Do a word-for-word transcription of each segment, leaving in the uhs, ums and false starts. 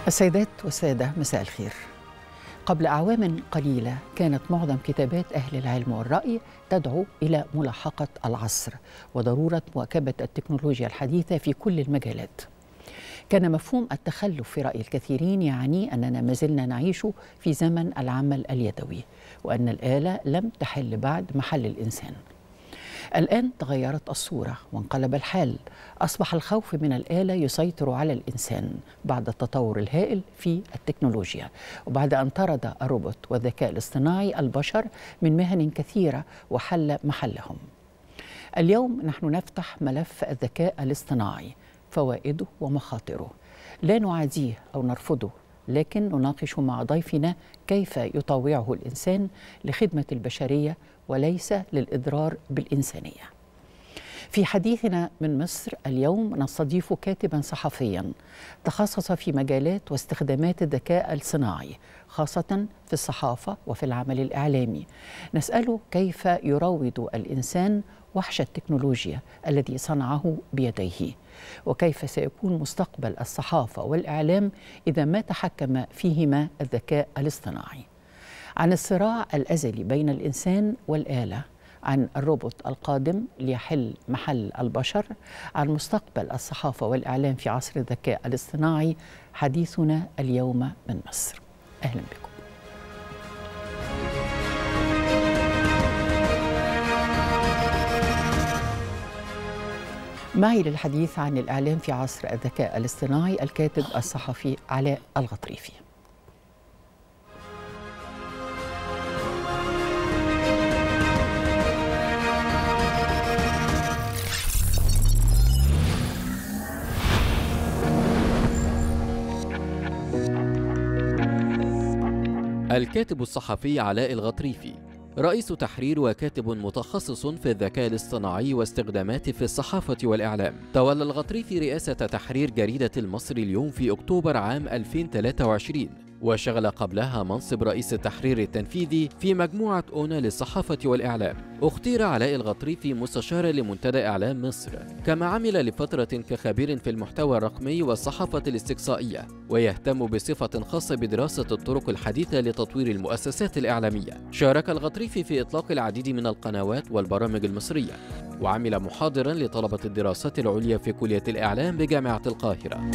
السيدات والسادة، مساء الخير. قبل أعوام قليلة كانت معظم كتابات أهل العلم والرأي تدعو إلى ملاحقة العصر وضرورة مواكبة التكنولوجيا الحديثة في كل المجالات. كان مفهوم التخلف في رأي الكثيرين يعني أننا ما زلنا نعيش في زمن العمل اليدوي، وأن الآلة لم تحل بعد محل الإنسان. الآن تغيرت الصورة وانقلب الحال، أصبح الخوف من الآلة يسيطر على الإنسان بعد التطور الهائل في التكنولوجيا، وبعد أن طرد الروبوت والذكاء الاصطناعي البشر من مهن كثيرة وحل محلهم. اليوم نحن نفتح ملف الذكاء الاصطناعي، فوائده ومخاطره. لا نعاديه أو نرفضه، لكن نناقش مع ضيفنا كيف يطوعه الإنسان لخدمة البشرية وليس للإضرار بالإنسانية. في حديثنا من مصر اليوم نستضيف كاتبا صحفيا تخصص في مجالات واستخدامات الذكاء الصناعي، خاصة في الصحافة وفي العمل الإعلامي. نسأله كيف يروض الإنسان وحش التكنولوجيا الذي صنعه بيديه، وكيف سيكون مستقبل الصحافة والإعلام إذا ما تحكم فيهما الذكاء الاصطناعي. عن الصراع الأزلي بين الإنسان والآلة، عن الروبوت القادم ليحل محل البشر، عن مستقبل الصحافة والإعلام في عصر الذكاء الاصطناعي، حديثنا اليوم من مصر. أهلا بكم. معي للحديث عن الإعلام في عصر الذكاء الاصطناعي الكاتب الصحفي علاء الغطريفي. الكاتب الصحفي علاء الغطريفي رئيس تحرير وكاتب متخصص في الذكاء الاصطناعي واستخداماته في الصحافة والإعلام. تولى الغطريفي رئاسة تحرير جريدة المصري اليوم في أكتوبر عام ألفين وثلاثة وعشرين، وشغل قبلها منصب رئيس التحرير التنفيذي في مجموعة أونا للصحافة والإعلام. اختير علاء الغطريفي مستشارا لمنتدى إعلام مصر، كما عمل لفترة كخبير في المحتوى الرقمي والصحافة الاستقصائية، ويهتم بصفة خاصة بدراسة الطرق الحديثة لتطوير المؤسسات الإعلامية. شارك الغطريفي في إطلاق العديد من القنوات والبرامج المصرية، وعمل محاضرا لطلبة الدراسات العليا في كلية الإعلام بجامعة القاهرة.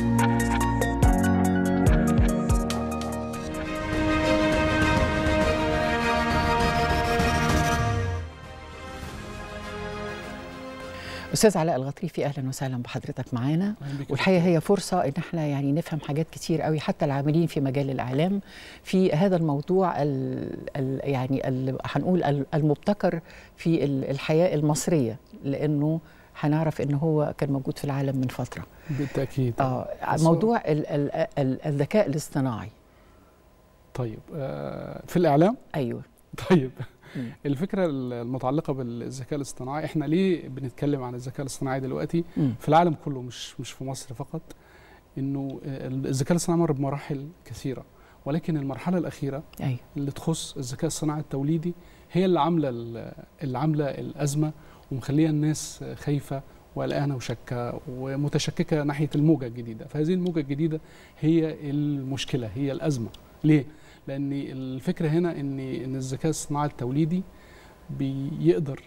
أستاذ علاء الغطريفي، أهلا وسهلا بحضرتك معانا. والحقيقة هي فرصة إن احنا يعني نفهم حاجات كتير قوي، حتى العاملين في مجال الإعلام، في هذا الموضوع ال ال يعني ال هنقول المبتكر في الحياة المصرية، لأنه هنعرف إن هو كان موجود في العالم من فترة. بالتأكيد. آه موضوع ال ال ال الذكاء الاصطناعي. طيب آه في الإعلام؟ أيوه. طيب الفكرة المتعلقة بالذكاء الاصطناعي، احنا ليه بنتكلم عن الذكاء الاصطناعي دلوقتي م. في العالم كله، مش مش في مصر فقط؟ انه الذكاء الاصطناعي مر بمراحل كثيرة، ولكن المرحلة الأخيرة أي. اللي تخص الذكاء الصناعي التوليدي هي اللي عاملة اللي عاملة الأزمة، ومخلية الناس خايفة وقلقانة وشكة ومتشككة ناحية الموجة الجديدة. فهذه الموجة الجديدة هي المشكلة، هي الأزمة. ليه؟ لأن الفكرة هنا إن إن الذكاء الصناعي التوليدي بيقدر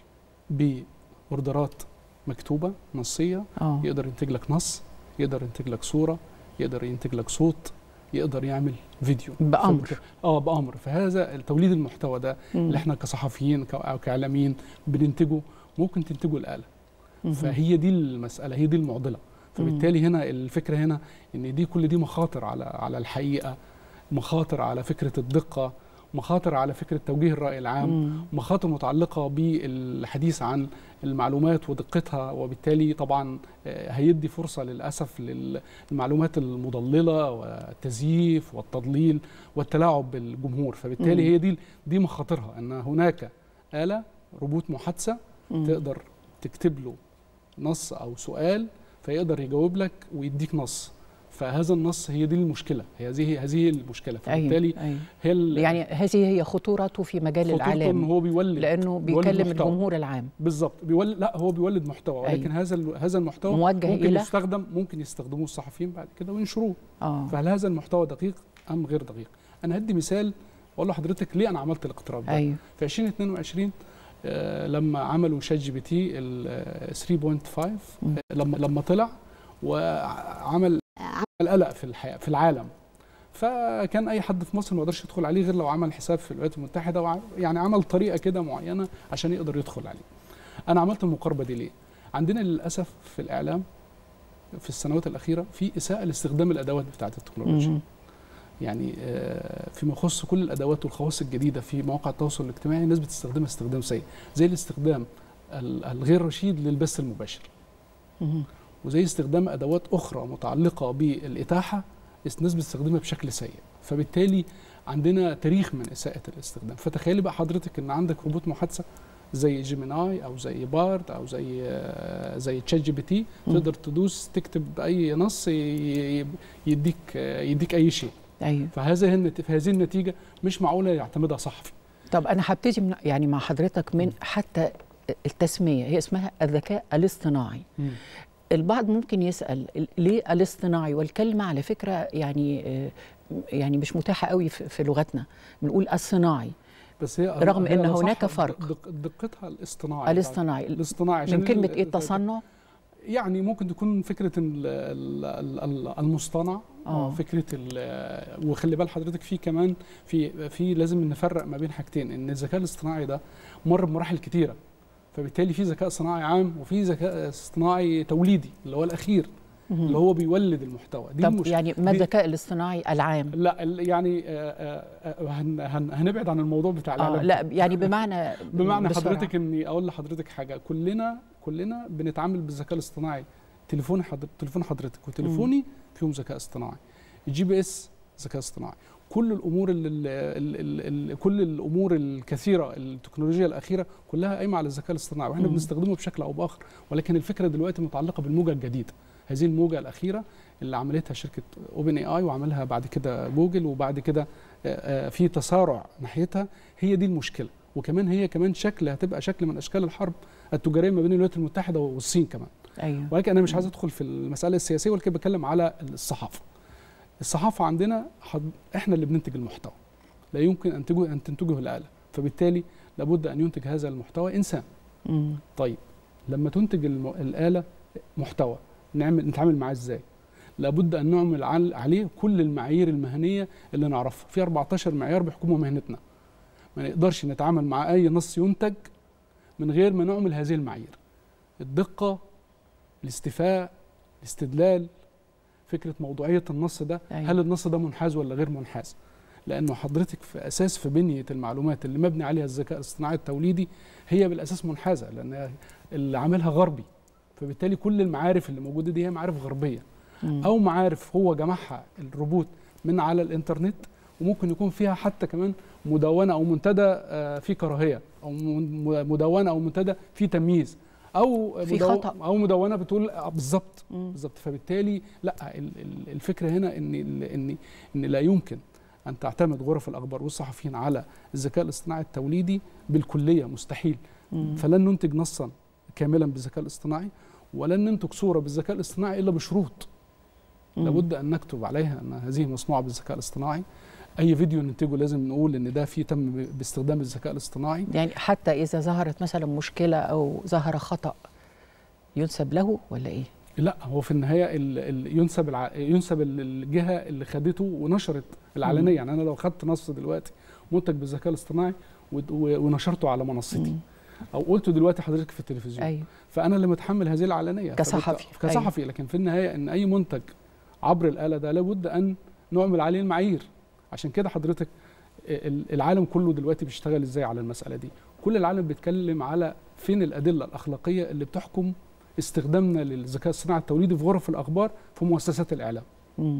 بأوردرات مكتوبة نصية أوه. يقدر ينتج لك نص، يقدر ينتج لك صورة، يقدر ينتج لك صوت، يقدر يعمل فيديو بأمر. اه بأمر. فهذا توليد المحتوى ده مم. اللي احنا كصحفيين أو كإعلاميين بننتجه، ممكن تنتجه الآلة. مم. فهي دي المسألة، هي دي المعضلة. فبالتالي مم. هنا الفكرة هنا إن دي كل دي مخاطر على على الحقيقة، مخاطر على فكرة الدقة، مخاطر على فكرة توجيه الرأي العام، مم. مخاطر متعلقة بالحديث عن المعلومات ودقتها، وبالتالي طبعا هيدي فرصة للأسف للمعلومات المضللة والتزييف والتضليل والتلاعب بالجمهور. فبالتالي مم. هي دي دي مخاطرها، أن هناك آلة روبوت محادثة مم. تقدر تكتب له نص أو سؤال فيقدر يجاوب لك ويديك نص. فهذا النص هي دي المشكله، هي هذه هذه المشكله. فبالتالي أيوة. أيوة. هي يعني هذه هي خطورته في مجال الاعلام، ان هو بيولد لانه بيكلم الجمهور العام بالظبط. بيولد لا هو بيولد محتوى، ولكن أيوة. هذا هذا المحتوى موجه ممكن إلى يستخدم ممكن يستخدموه الصحفيين بعد كده وينشروه. آه. فهل هذا المحتوى دقيق ام غير دقيق؟ انا هدي مثال واقول لحضرتك ليه انا عملت الاقتراح ده. أيوة. في ألفين واثنين وعشرين آه لما عملوا شات جي بي تي ال ثلاثة نقطة خمسة آه لما لما طلع وعمل عمل قلق في الحياه في العالم، فكان اي حد في مصر ما يقدرش يدخل عليه غير لو عمل حساب في الولايات المتحده، ويعني عمل طريقه كده معينه عشان يقدر يدخل عليه. انا عملت المقاربه دي ليه؟ عندنا للاسف في الاعلام في السنوات الاخيره في اساءه لاستخدام الادوات بتاعه التكنولوجيا. يعني فيما يخص كل الادوات والخواص الجديده في مواقع التواصل الاجتماعي الناس بتستخدمها استخدام سيء، زي الاستخدام الغير رشيد للبث المباشر، وزي استخدام ادوات اخرى متعلقه بالاتاحه الناس بتستخدمها بشكل سيء. فبالتالي عندنا تاريخ من اساءه الاستخدام. فتخيلي بقى حضرتك ان عندك روبوت محادثه زي جيميناي او زي بارد او زي زي تشات جي بي تي، تقدر تدوس تكتب اي نص يديك يديك اي شيء. ايوه. فهذه هذه النتيجه مش معقوله يعتمدها صحفي. طب انا هبتدي من يعني مع حضرتك من حتى التسميه، هي اسمها الذكاء الاصطناعي. م. البعض ممكن يسال ليه الاصطناعي، والكلمه على فكره يعني يعني مش متاحه قوي في لغتنا، بنقول الصناعي، بس هي رغم ان هناك فرق. دقتها الاصطناعي الاصطناعي الاصطناعي من كلمه ايه؟ التصنع، يعني ممكن تكون فكره المصطنع. اه فكره وخلي بال حضرتك في كمان في في لازم نفرق ما بين حاجتين، ان الذكاء الاصطناعي ده مر بمراحل كتيره، فبالتالي في ذكاء صناعي عام وفي ذكاء اصطناعي توليدي اللي هو الاخير اللي هو بيولد المحتوى. دي طب يعني ما الذكاء الاصطناعي العام؟ لا يعني هن هن هنبعد عن الموضوع بتاع الاعلام. آه لا يعني بمعنى بمعنى بسرعة. حضرتك اني اقول لحضرتك حاجه، كلنا كلنا بنتعامل بالذكاء الاصطناعي. تليفون حضرتك تليفون حضرتك وتليفوني فيهم ذكاء اصطناعي، الجي بي اس ذكاء اصطناعي، كل الامور ال ال ال ال كل الامور الكثيره التكنولوجيا الاخيره كلها قايمه على الذكاء الاصطناعي، واحنا بنستخدمه بشكل او باخر. ولكن الفكره دلوقتي متعلقه بالموجه الجديده، هذه الموجه الاخيره اللي عملتها شركه اوبن اي اي وعملها بعد كده جوجل، وبعد كده في تسارع ناحيتها. هي دي المشكله، وكمان هي كمان شكل هتبقى شكل من اشكال الحرب التجاريه ما بين الولايات المتحده والصين كمان. ايوه. ولكن انا مش عايز ادخل في المساله السياسيه، ولكن بتكلم على الصحافه. الصحافه عندنا احنا اللي بننتج المحتوى، لا يمكن ان تنتجه ان تنتجه الاله، فبالتالي لابد ان ينتج هذا المحتوى انسان. مم. طيب لما تنتج الاله محتوى نعمل نتعامل معاه ازاي؟ لابد ان نعمل عليه كل المعايير المهنيه اللي نعرفها، في أربعتاشر معيار بيحكموا مهنتنا. ما نقدرش نتعامل مع اي نص ينتج من غير ما نعمل هذه المعايير: الدقه، الاستيفاء، الاستدلال، فكره موضوعيه النص ده. أيوة. هل النص ده منحاز ولا غير منحاز؟ لانه حضرتك في اساس في بنيه المعلومات اللي مبني عليها الذكاء الاصطناعي التوليدي هي بالاساس منحازه، لان اللي عاملها غربي، فبالتالي كل المعارف اللي موجوده دي هي معارف غربيه. مم. او معارف هو جمعها الروبوت من على الانترنت، وممكن يكون فيها حتى كمان مدونه او منتدى فيه كراهيه، او مدونه او منتدى فيه تمييز، او في خطأ، او مدونه بتقول بالظبط بالظبط. فبالتالي لا، الفكره هنا ان ان ان لا يمكن ان تعتمد غرف الاخبار والصحفيين على الذكاء الاصطناعي التوليدي بالكليه، مستحيل. مم. فلن ننتج نصا كاملا بالذكاء الاصطناعي، ولن ننتج صوره بالذكاء الاصطناعي الا بشروط. مم. لابد ان نكتب عليها ان هذه مصنوعه بالذكاء الاصطناعي. اي فيديو ننتجه لازم نقول ان ده فيه تم باستخدام الذكاء الاصطناعي. يعني حتى اذا ظهرت مثلا مشكله او ظهر خطا ينسب له ولا ايه؟ لا، هو في النهايه ال ال ينسب الع... ينسب الجهه اللي خدته ونشرت العلنيه. مم. يعني انا لو خدت نص دلوقتي منتج بالذكاء الاصطناعي ونشرته على منصتي، مم. او قلته دلوقتي حضرتك في التلفزيون، أيوه. فانا اللي متحمل هذه العلنيه كصحفي كصحفي. أيوه. لكن في النهايه ان اي منتج عبر الاله ده لابد ان نعمل عليه المعايير. عشان كده حضرتك العالم كله دلوقتي بيشتغل ازاي على المساله دي؟ كل العالم بيتكلم على فين الادله الاخلاقيه اللي بتحكم استخدامنا للذكاء الصناعي التوليدي في غرف الاخبار في مؤسسات الاعلام. مم.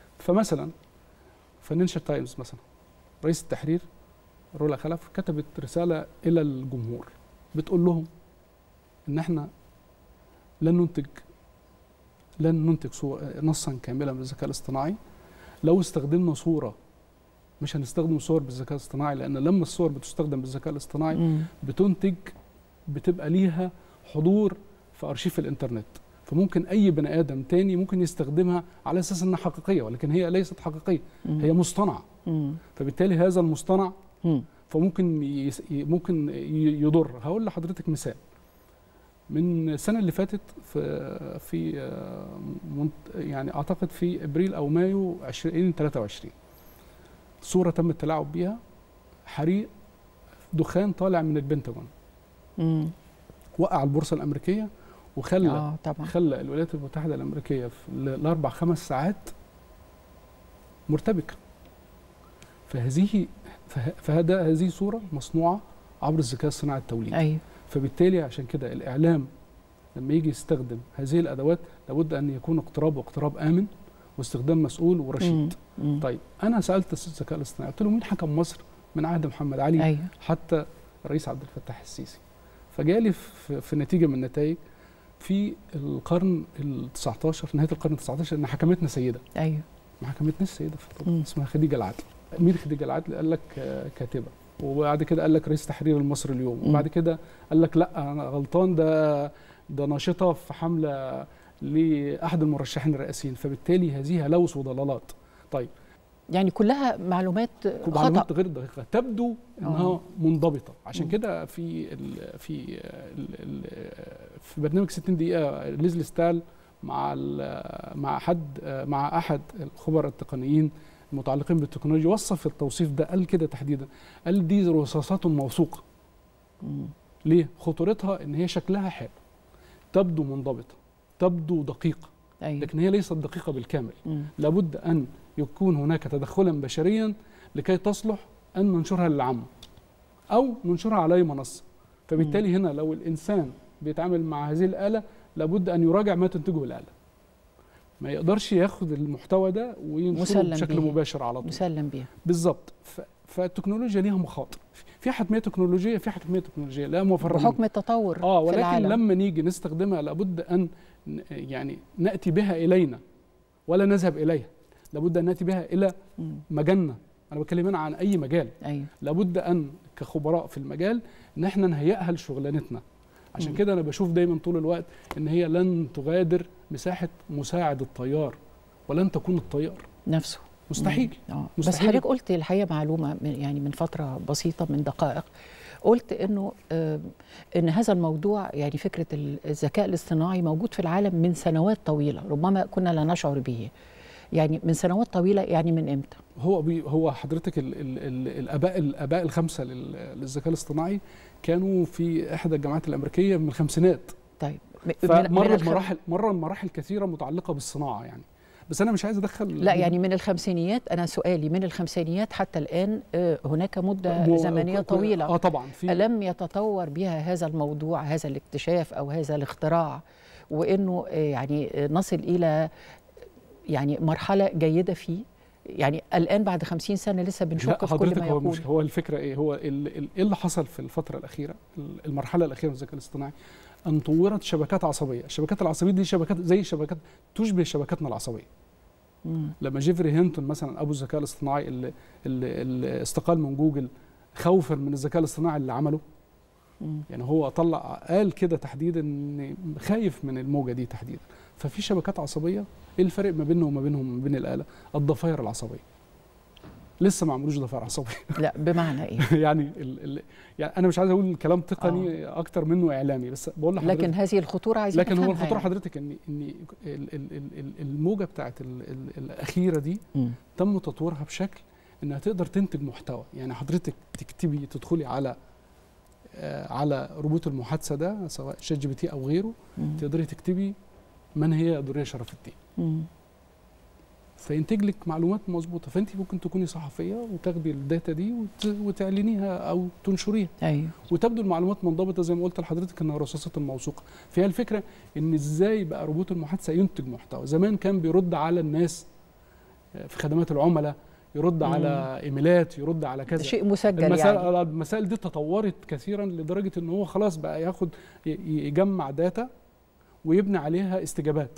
فمثلا فاينانشال تايمز مثلا، رئيس التحرير رولا خلف كتبت رساله الى الجمهور بتقول لهم ان احنا لن ننتج لن ننتج نصا كاملا بالذكاء الاصطناعي. لو استخدمنا صوره مش هنستخدم صور بالذكاء الاصطناعي، لان لما الصور بتستخدم بالذكاء الاصطناعي مم. بتنتج بتبقى ليها حضور في ارشيف الانترنت، فممكن اي بني ادم تاني ممكن يستخدمها على اساس انها حقيقيه، ولكن هي ليست حقيقيه، مم. هي مصطنعه. مم. فبالتالي هذا المصطنع مم. فممكن يس... ممكن يضر. هقول لحضرتك مثال. من السنه اللي فاتت في في يعني اعتقد في ابريل او مايو ألفين وثلاثة وعشرين صوره تم التلاعب بيها، حريق دخان طالع من البنتاجون، مم. وقع البورصه الامريكيه وخلى آه طبعا. خلى الولايات المتحده الامريكيه في الاربع خمس ساعات مرتبكه. فهذه فهذا هذه صوره مصنوعه عبر الذكاء الصناعي التوليدي. أيوه. فبالتالي عشان كده الاعلام لما يجي يستخدم هذه الادوات لابد ان يكون اقتراب واقتراب امن واستخدام مسؤول ورشيد. مم. مم. طيب انا سالت الذكاء الاصطناعي قلت له مين حكم مصر من عهد محمد علي أيوه. حتى الرئيس عبد الفتاح السيسي؟ فجالي في, في نتيجه من النتائج في القرن التسعتاشر، في نهايه القرن التسعتاشر، ان حكمتنا سيده. ايوه. ما حكمتناش سيده في الطب اسمها خديجه العدل. مين خديجه العدل؟ قال لك كاتبه، وبعد كده قال لك رئيس تحرير المصري اليوم، وبعد كده قال لك لا انا غلطان، ده ده ناشطه في حمله لاحد المرشحين الرئاسيين. فبالتالي هذه هلوس وضلالات. طيب يعني كلها معلومات خطأ، معلومات غير دقيقه تبدو انها أوه. منضبطه. عشان كده في ال في ال ال في برنامج ستين دقيقه ليزلي ستال مع مع حد مع احد الخبراء التقنيين المتعلقين بالتكنولوجيا وصف التوصيف ده، قال كده تحديدا، قال دي رصاصات موثوقه. ليه؟ خطورتها ان هي شكلها حلو، تبدو منضبطه، تبدو دقيقه، أيوة. لكن هي ليست دقيقه بالكامل. مم. لابد ان يكون هناك تدخلا بشريا لكي تصلح ان ننشرها للعامه او ننشرها على اي منصه. فبالتالي مم. هنا لو الانسان بيتعامل مع هذه الاله لابد ان يراجع ما تنتجه الاله، ما يقدرش ياخد المحتوى ده وينشره بشكل بيه. مباشر على طول. مسلم بيها بالظبط. فالتكنولوجيا ليها مخاطر، في حتميه تكنولوجيه، في حتميه تكنولوجيه لا مفر منها بحكم التطور اه ولكن في العالم. لما نيجي نستخدمها لابد ان يعني ناتي بها الينا ولا نذهب اليها، لابد ان ناتي بها الى مجالنا. انا بتكلم هنا عن اي مجال. أيوة. لابد ان كخبراء في المجال ان احنا نهيئها لشغلانتنا. عشان كده انا بشوف دايما طول الوقت ان هي لن تغادر مساحه مساعد الطيار ولن تكون الطيار نفسه. مستحيل. آه. بس حضرتك قلت الحقيقه معلومه من يعني من فتره بسيطه من دقائق، قلت انه آه ان هذا الموضوع يعني فكره الذكاء الاصطناعي موجود في العالم من سنوات طويله، ربما كنا لا نشعر به. يعني من سنوات طويله، يعني من امتى؟ هو بي هو حضرتك ال ال ال الاباء الاباء الخمسه للذكاء الاصطناعي كانوا في احدى الجامعات الامريكيه من الخمسينات. طيب فمر بمراحل مر مراحل كثيره متعلقه بالصناعه يعني، بس انا مش عايز ادخل. لا يعني من الخمسينيات، انا سؤالي من الخمسينيات حتى الان هناك مده زمنيه طويله. اه طبعا. في الم يتطور بها هذا الموضوع، هذا الاكتشاف او هذا الاختراع، وانه يعني نصل الى يعني مرحله جيده فيه؟ يعني الان بعد خمسين سنه لسه بنشك في كل ما يقول. هو, هو الفكره ايه؟ هو ايه اللي حصل في الفتره الاخيره، المرحله الاخيره من الذكاء الاصطناعي، ان طورت شبكات عصبيه. الشبكات العصبيه دي شبكات زي شبكات تشبه شبكاتنا العصبيه. مم. لما جيفري هينتون مثلا ابو الذكاء الاصطناعي اللي, اللي, اللي استقال من جوجل خوفا من الذكاء الاصطناعي اللي عمله، مم. يعني هو طلع قال كده تحديدا ان خايف من الموجه دي تحديدا. ففي شبكات عصبيه، ايه الفرق ما بينهم وما بينهم وما بين الاله؟ الضفائر العصبيه. لسه ما عملوش ضفائر عصبيه. لا بمعنى ايه؟ يعني ال ال يعني انا مش عايز اقول كلام تقني آه. اكتر منه اعلامي، بس بقول لحضرتك لكن هذه الخطوره عايزين لكن هو الخطوره يعني. حضرتك ان ان الموجه بتاعت ال ال الاخيره دي م. تم تطويرها بشكل انها تقدر تنتج محتوى. يعني حضرتك تكتبي تدخلي على آه على روبوت المحادثه ده سواء شات جي بي تي او غيره، م. تقدري تكتبي من هي درية شرف الدين، فينتج لك معلومات مظبوطه. فانت ممكن تكوني صحفيه وتاخدي الداتا دي وتعلنيها او تنشريها. ايوه. وتبدو المعلومات منضبطه زي ما قلت لحضرتك انها رصاصات موثوقه. فهي الفكره ان ازاي بقى روبوت المحادثه ينتج محتوى. زمان كان بيرد على الناس في خدمات العملاء، يرد مم. على ايميلات، يرد على كذا شيء مسجل. المسائل يعني المسائل دي تطورت كثيرا لدرجه ان هو خلاص بقى ياخد يجمع داتا ويبني عليها استجابات.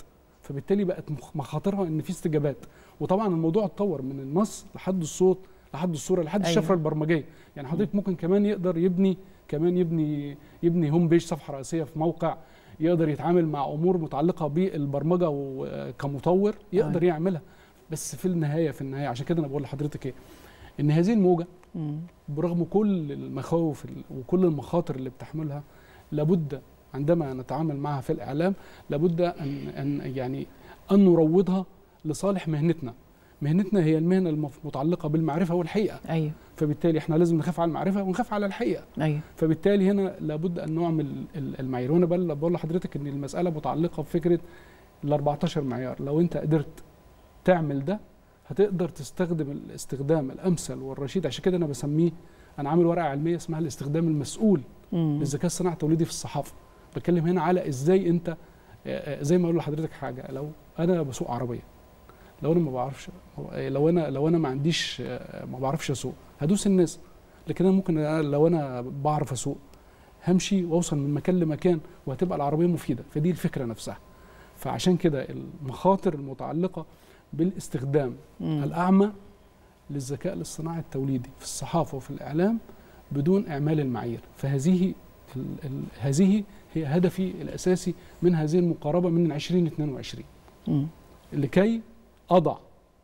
فبالتالي بقت مخاطرها ان في استجابات. وطبعا الموضوع اتطور من النص لحد الصوت لحد الصوره لحد أيوة. الشفره البرمجيه. يعني حضرتك ممكن كمان يقدر يبني كمان يبني يبني هوم بيج، صفحه رئيسيه في موقع، يقدر يتعامل مع امور متعلقه بالبرمجه وكمطور يقدر أيوة. يعملها. بس في النهايه في النهايه عشان كده انا بقول لحضرتك ايه، ان هذه الموجه مم. برغم كل المخاوف وكل المخاطر اللي بتحملها، لابد عندما نتعامل معها في الاعلام لابد ان ان يعني ان نروضها لصالح مهنتنا. مهنتنا هي المهنه المتعلقه بالمعرفه والحقيقه. ايوه. فبالتالي احنا لازم نخاف على المعرفه ونخاف على الحقيقه. ايوه. فبالتالي هنا لابد ان نعمل المعايير. وانا بقول لحضرتك ان المساله متعلقه بفكره ال أربعتاشر معيار. لو انت قدرت تعمل ده هتقدر تستخدم الاستخدام الامثل والرشيد. عشان كده انا بسميه، انا عامل ورقه علميه اسمها الاستخدام المسؤول للذكاء الصناعي التوليدي في الصحافه. بتكلم هنا على ازاي انت، زي ما اقول لحضرتك حاجه، لو انا بسوق عربيه، لو انا ما بعرفش، لو انا لو انا ما عنديش ما بعرفش اسوق هدوس الناس. لكن انا ممكن لو انا بعرف اسوق همشي واوصل من مكان لمكان وهتبقى العربيه مفيده. فدي الفكره نفسها. فعشان كده المخاطر المتعلقه بالاستخدام مم. الأعمى للذكاء الاصطناعي التوليدي في الصحافة وفي الإعلام بدون إعمال المعايير. فهذه ال ال هذه هي هدفي الأساسي من هذه المقاربة من عشرين اثنين وعشرين مم. لكي أضع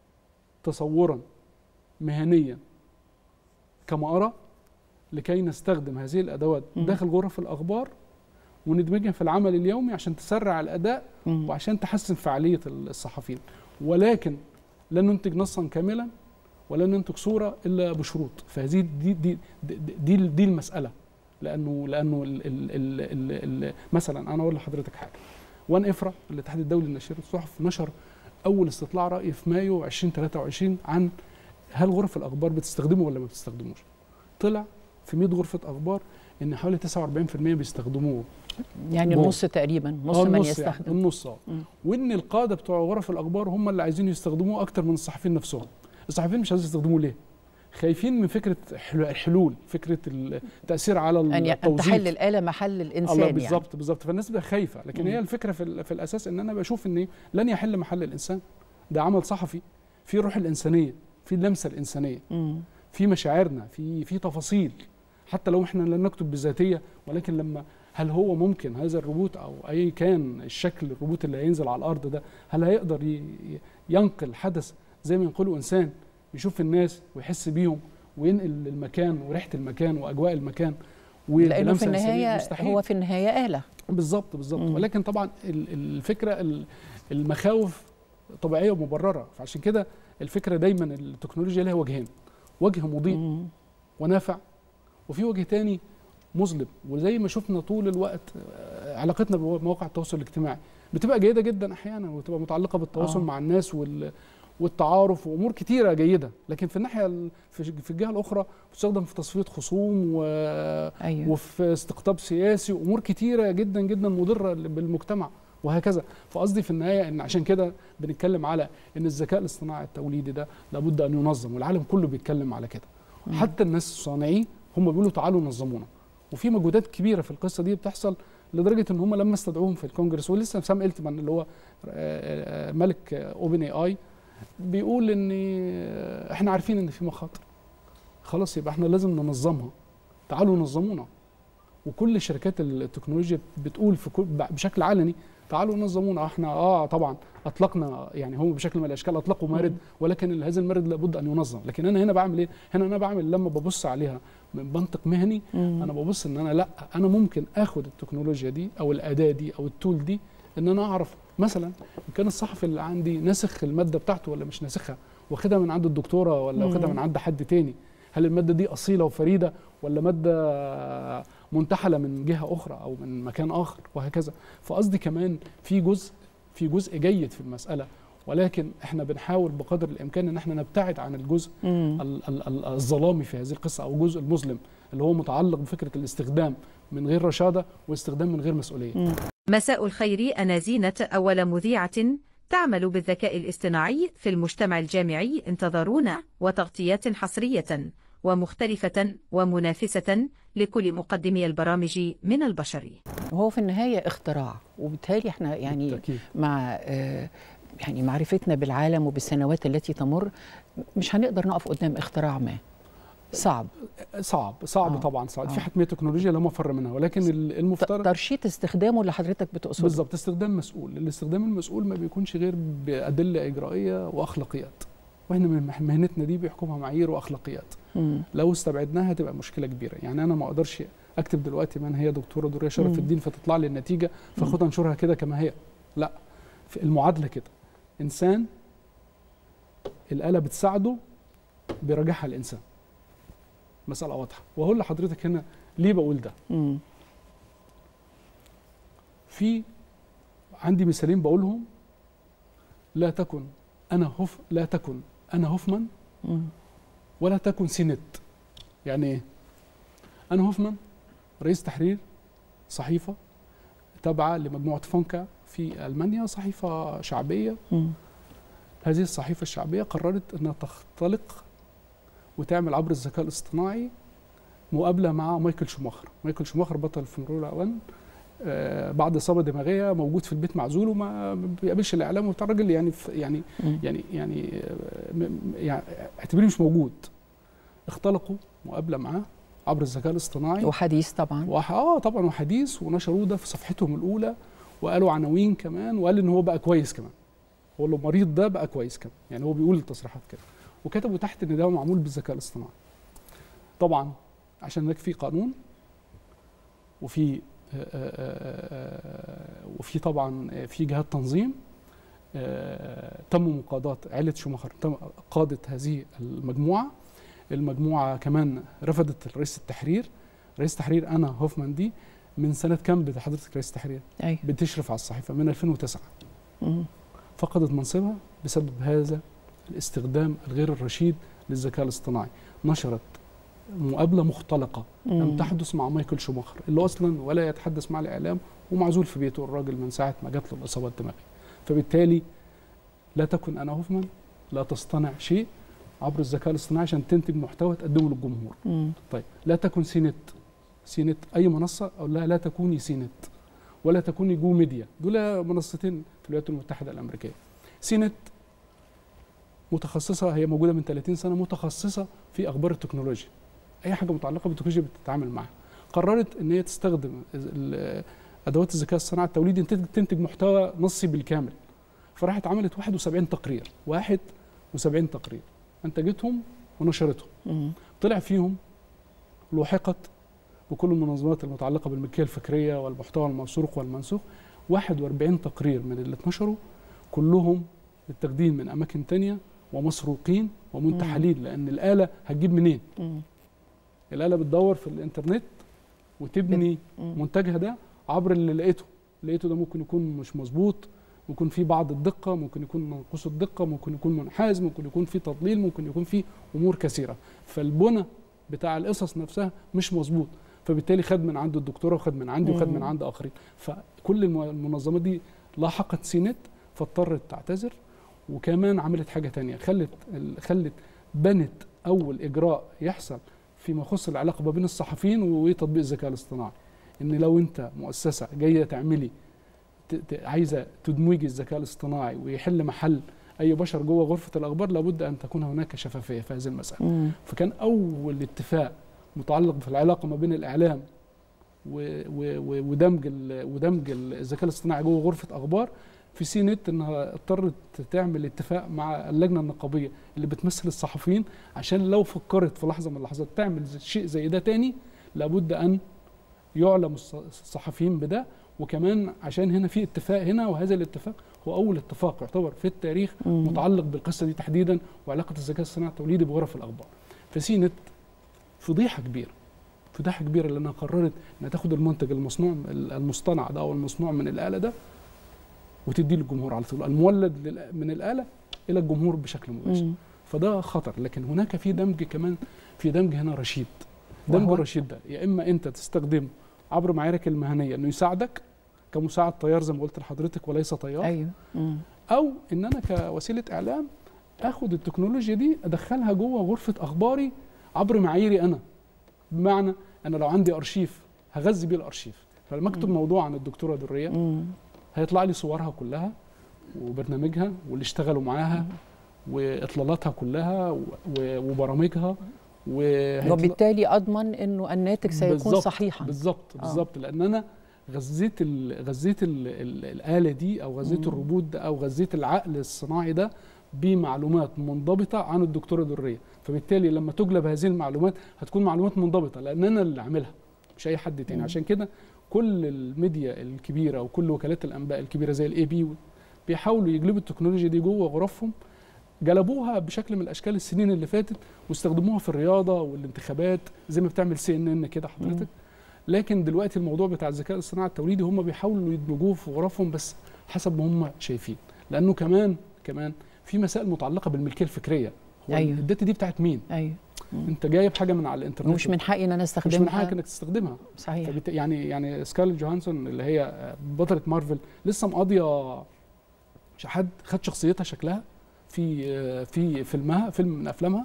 تصورا مهنيا كما أرى، لكي نستخدم هذه الأدوات مم. داخل غرف الأخبار وندمجها في العمل اليومي عشان تسرع الأداء مم. وعشان تحسن فعالية الصحفيين. ولكن لن ننتج نصا كاملا ولن ننتج صوره الا بشروط. فهذه دي دي دي, دي, دي المساله. لانه لانه ال ال ال ال مثلا انا اقول لحضرتك حاجه، وان افرا الاتحاد الدولي للنشر الصحف نشر اول استطلاع راي في مايو ألفين وثلاثة وعشرين عن هل غرف الاخبار بتستخدمه ولا ما بتستخدموش. طلع في مئة غرفه اخبار ان حوالي تسعة وأربعين بالمئة بيستخدموه، يعني النص تقريبا، نص من يستخدم يعني النص اه وان القاده بتوع غرف الاخبار هم اللي عايزين يستخدموه اكتر من الصحفيين نفسهم. الصحفيين مش عايزين يستخدموه ليه؟ خايفين من فكره الحلول، فكره التاثير على التوظيف، ان تحل الاله محل الانسان. الله بالظبط يعني. بالظبط. فالناس بتبقى خايفه. لكن مم. هي الفكره في, في الاساس ان انا بشوف ان لن يحل محل الانسان. ده عمل صحفي في روح الانسانيه، في اللمسه الانسانيه، مم. في مشاعرنا، في في تفاصيل، حتى لو احنا لن نكتب بذاتيه. ولكن لما هل هو ممكن هذا الروبوت او اي كان الشكل الروبوت اللي هينزل على الارض ده، هل هيقدر ينقل حدث زي ما ينقله انسان، يشوف الناس ويحس بيهم وينقل المكان وريحه المكان واجواء المكان؟ لانه في النهايه هو في النهايه آلة. بالظبط بالظبط. ولكن طبعا الفكره المخاوف طبيعيه ومبرره. فعشان كده الفكره دايما التكنولوجيا لها وجهين، وجه مضيء مم. ونافع، وفي وجه تاني مظلم. وزي ما شفنا طول الوقت علاقتنا بمواقع التواصل الاجتماعي بتبقى جيده جدا احيانا، وتبقى متعلقه بالتواصل آه. مع الناس والتعارف وامور كتيره جيده. لكن في الناحيه في الجهه الاخرى بتستخدم في تصفيه خصوم و... أيوه. وفي استقطاب سياسي وامور كتيره جدا جدا مضره بالمجتمع وهكذا. فقصدي في النهايه ان عشان كده بنتكلم على ان الذكاء الاصطناعي التوليدي ده لابد ان ينظم، والعالم كله بيتكلم على كده. م. حتى الناس الصانعين هم بيقولوا تعالوا نظمونا. وفي مجهودات كبيره في القصه دي بتحصل، لدرجه ان هم لما استدعوهم في الكونجرس، ولسه سام التمان اللي هو ملك اوبن اي اي بيقول ان احنا عارفين ان في مخاطر، خلاص يبقى احنا لازم ننظمها، تعالوا نظمونا. وكل شركات التكنولوجيا بتقول في كل بشكل علني تعالوا نظمونا. احنا اه طبعا اطلقنا، يعني هم بشكل من الاشكال اطلقوا مارد، ولكن هذا المارد لابد ان ينظم. لكن انا هنا بعمل ايه؟ هنا انا بعمل لما ببص عليها من منطق مهني، مم. انا ببص ان انا لا، انا ممكن اخد التكنولوجيا دي او الاداه دي او التول دي ان انا اعرف مثلا ان كان الصحفي اللي عندي ناسخ الماده بتاعته ولا مش ناسخها، واخدها من عند الدكتوره ولا واخدها من عند حد تاني. هل الماده دي اصيله وفريده ولا ماده منتحله من جهه اخرى او من مكان اخر وهكذا. فقصدي كمان في جزء في جزء جيد في المساله، ولكن احنا بنحاول بقدر الامكان ان احنا نبتعد عن الجزء الظلامي في هذه القصه او الجزء المظلم اللي هو متعلق بفكره الاستخدام من غير رشاده واستخدام من غير مسؤوليه. مم. مساء الخير، أنا زينة، أول مذيعة تعمل بالذكاء الاصطناعي في المجتمع الجامعي. انتظرونا وتغطيات حصرية ومختلفة ومنافسة لكل مقدمي البرامج من البشر. وهو في النهاية اختراع، وبالتالي احنا يعني بالتأكيد. مع آه يعني معرفتنا بالعالم وبالسنوات التي تمر مش هنقدر نقف قدام اختراع ما. صعب صعب صعب آه. طبعا صعب. آه. في حتميه تكنولوجيا لا مفر منها، ولكن المفترض ترشيد استخدامه اللي حضرتك بتقصده. بالظبط، استخدام مسؤول. الاستخدام المسؤول ما بيكونش غير بادله اجرائيه واخلاقيات، واحنا من مهنتنا دي بيحكمها معايير واخلاقيات. مم. لو استبعدناها هتبقى مشكله كبيره. يعني انا ما اقدرش اكتب دلوقتي من هي دكتوره دوريه شرف مم. الدين فتطلع لي النتيجه فاخدها انشرها كده كما هي. لا، في المعادله كده انسان الاله بتساعده بيراجعها الانسان. مسألة واضحة. وهقول لحضرتك هنا ليه بقول ده. مم. في عندي مثالين بقولهم. لا تكن أنا هوف لا تكن أنا هوفمان مم. ولا تكن سينت. يعني إيه؟ أنا هوفمان رئيس تحرير صحيفة تابعة لمجموعة فونكا في ألمانيا، صحيفة شعبية. مم. هذه الصحيفة الشعبية قررت أنها تختلق وتعمل عبر الذكاء الاصطناعي مقابله مع مايكل شوماخر. مايكل شوماخر بطل فورمولا واحد آه بعد اصابه دماغيه، موجود في البيت معزول وما بيقابلش الاعلام وبتاع. الراجل يعني يعني يعني يعني يعني اعتبريه مش موجود. اختلقوا مقابله معاه عبر الذكاء الاصطناعي، وحديث طبعا. وح... اه طبعا وحديث، ونشروه ده في صفحتهم الاولى، وقالوا عناوين كمان، وقال ان هو بقى كويس كمان. هو لو مريض ده بقى كويس كمان، يعني هو بيقول التصريحات كده. وكتبوا تحت ان ده معمول بالذكاء الاصطناعي. طبعا عشان هناك في قانون وفي وفي طبعا في جهات تنظيم. تم مقاضاة عائلة شوماخر، تم قادت هذه المجموعة. المجموعة كمان رفضت رئيس التحرير. رئيس التحرير أنا هوفمان دي من سنة كام بحضرتك رئيس التحرير؟ أيوة. بتشرف على الصحيفة من ألفين وتسعة. مم. فقدت منصبها بسبب هذا الاستخدام الغير الرشيد للذكاء الاصطناعي. نشرت مقابله مختلقه مم. لم تحدث مع مايكل شوماخر اللي اصلا ولا يتحدث مع الاعلام ومعزول في بيته الراجل من ساعه ما جات له الاصابه الدماغيه. فبالتالي لا تكن انا هوفمان، لا تصطنع شيء عبر الذكاء الاصطناعي عشان تنتج محتوى تقدمه للجمهور. مم. طيب لا تكن سينت. سينت اي منصه اقول لها لا تكوني سينت ولا تكوني جو ميديا. دول منصتين في الولايات المتحده الامريكيه. سينت متخصصه، هي موجوده من ثلاثين سنه، متخصصه في اخبار التكنولوجيا. اي حاجه متعلقه بالتكنولوجيا بتتعامل معها. قررت ان هي تستخدم ادوات الذكاء الصناعي التوليدي تنتج محتوى نصي بالكامل. فراحت عملت واحد وسبعين تقرير، واحد وسبعين تقرير انتجتهم ونشرتهم. مم. طلع فيهم لوحقت بكل المنظمات المتعلقه بالملكيه الفكريه والمحتوى الموثوق والمنسوخ واحد وأربعين تقرير من اللي اتنشروا، كلهم للتقديم من اماكن ثانيه ومسروقين ومنتحلين. لان الاله هتجيب منين؟ مم. الاله بتدور في الانترنت وتبني مم. منتجها ده عبر اللي لقيته. لقيته ده ممكن يكون مش مظبوط، ممكن في بعض الدقه، ممكن يكون منقوص الدقه، ممكن يكون منحاز، ممكن يكون في تضليل، ممكن يكون في امور كثيره. فالبنى بتاع القصص نفسها مش مظبوط. فبالتالي خد من عنده الدكتوره وخد من عندي وخد من عند اخرين. فكل المنظمات دي لاحقت سينت فاضطرت تعتذر. وكمان عملت حاجه ثانيه، خلت خلت بنت اول اجراء يحصل فيما يخص العلاقه ما بين الصحفيين وتطبيق الذكاء الاصطناعي. ان لو انت مؤسسه جايه تعملي عايزه تدمجي الذكاء الاصطناعي ويحل محل اي بشر جوه غرفه الاخبار، لابد ان تكون هناك شفافيه في هذه المساله. مم. فكان اول اتفاق متعلق في العلاقه ما بين الاعلام ودمج ودمج الذكاء الاصطناعي جوه غرفه اخبار في سي نت، انها اضطرت تعمل اتفاق مع اللجنه النقابيه اللي بتمثل الصحفيين، عشان لو فكرت في لحظه من اللحظات تعمل شيء زي ده تاني لابد ان يعلم الصحفيين بده. وكمان عشان هنا في اتفاق هنا، وهذا الاتفاق هو اول اتفاق يعتبر في التاريخ مم. متعلق بالقصه دي تحديدا وعلاقه الذكاء الصناعي التوليدي بغرف الاخبار. فسي نت فضيحه كبيره، فضيحه كبيره لانها قررت انها تاخد المنتج المصنوع المصطنع ده او المصنوع من الاله ده وتديه للجمهور على طول، المولد من الاله الى الجمهور بشكل مباشر. مم. فده خطر. لكن هناك في دمج كمان، في دمج هنا رشيد. دمج الرشيد ده يا اما انت تستخدمه عبر معاييرك المهنيه انه يساعدك كمساعد طيار زي ما قلت لحضرتك وليس طيار. ايوه. مم. او ان انا كوسيله اعلام اخد التكنولوجيا دي ادخلها جوه غرفه اخباري عبر معاييري انا. بمعنى انا لو عندي ارشيف هغذي بيه الارشيف، فلما اكتب موضوع عن الدكتوره دريه مم. هيطلع لي صورها كلها وبرنامجها واللي اشتغلوا معاها واطلالاتها كلها وبرامجها، وبالتالي اضمن انه الناتج سيكون بالزبط صحيحا. بالظبط بالظبط، لان انا غذيت ال غذيت ال ال الاله دي او غذيت مم. الروبوت ده او غذيت العقل الصناعي ده بمعلومات منضبطه عن الدكتوره دريه، فبالتالي لما تجلب هذه المعلومات هتكون معلومات منضبطه لان انا اللي عاملها مش اي حد تاني. مم. عشان كده كل الميديا الكبيره وكل وكالات الانباء الكبيره زي الاي بي بيحاولوا يجلبوا التكنولوجيا دي جوه غرفهم. جلبوها بشكل من الاشكال السنين اللي فاتت واستخدموها في الرياضه والانتخابات زي ما بتعمل سي ان ان كده حضرتك. مم. لكن دلوقتي الموضوع بتاع الذكاء الاصطناعي التوليدي هم بيحاولوا يدمجوه في غرفهم بس حسب ما هم شايفين، لانه كمان كمان في مسائل متعلقه بالملكيه الفكريه. هو أيوه. الداتا دي بتاعت مين؟ ايوه. مم. انت جايب حاجه من على الانترنت ومش من حقي ان انا استخدمها، مش من حقك انك تستخدمها. صحيح. يعني يعني سكارليت جوهانسون اللي هي بطله مارفل لسه مقاضيه حد خد شخصيتها شكلها في في فيلمها فيلم من افلامها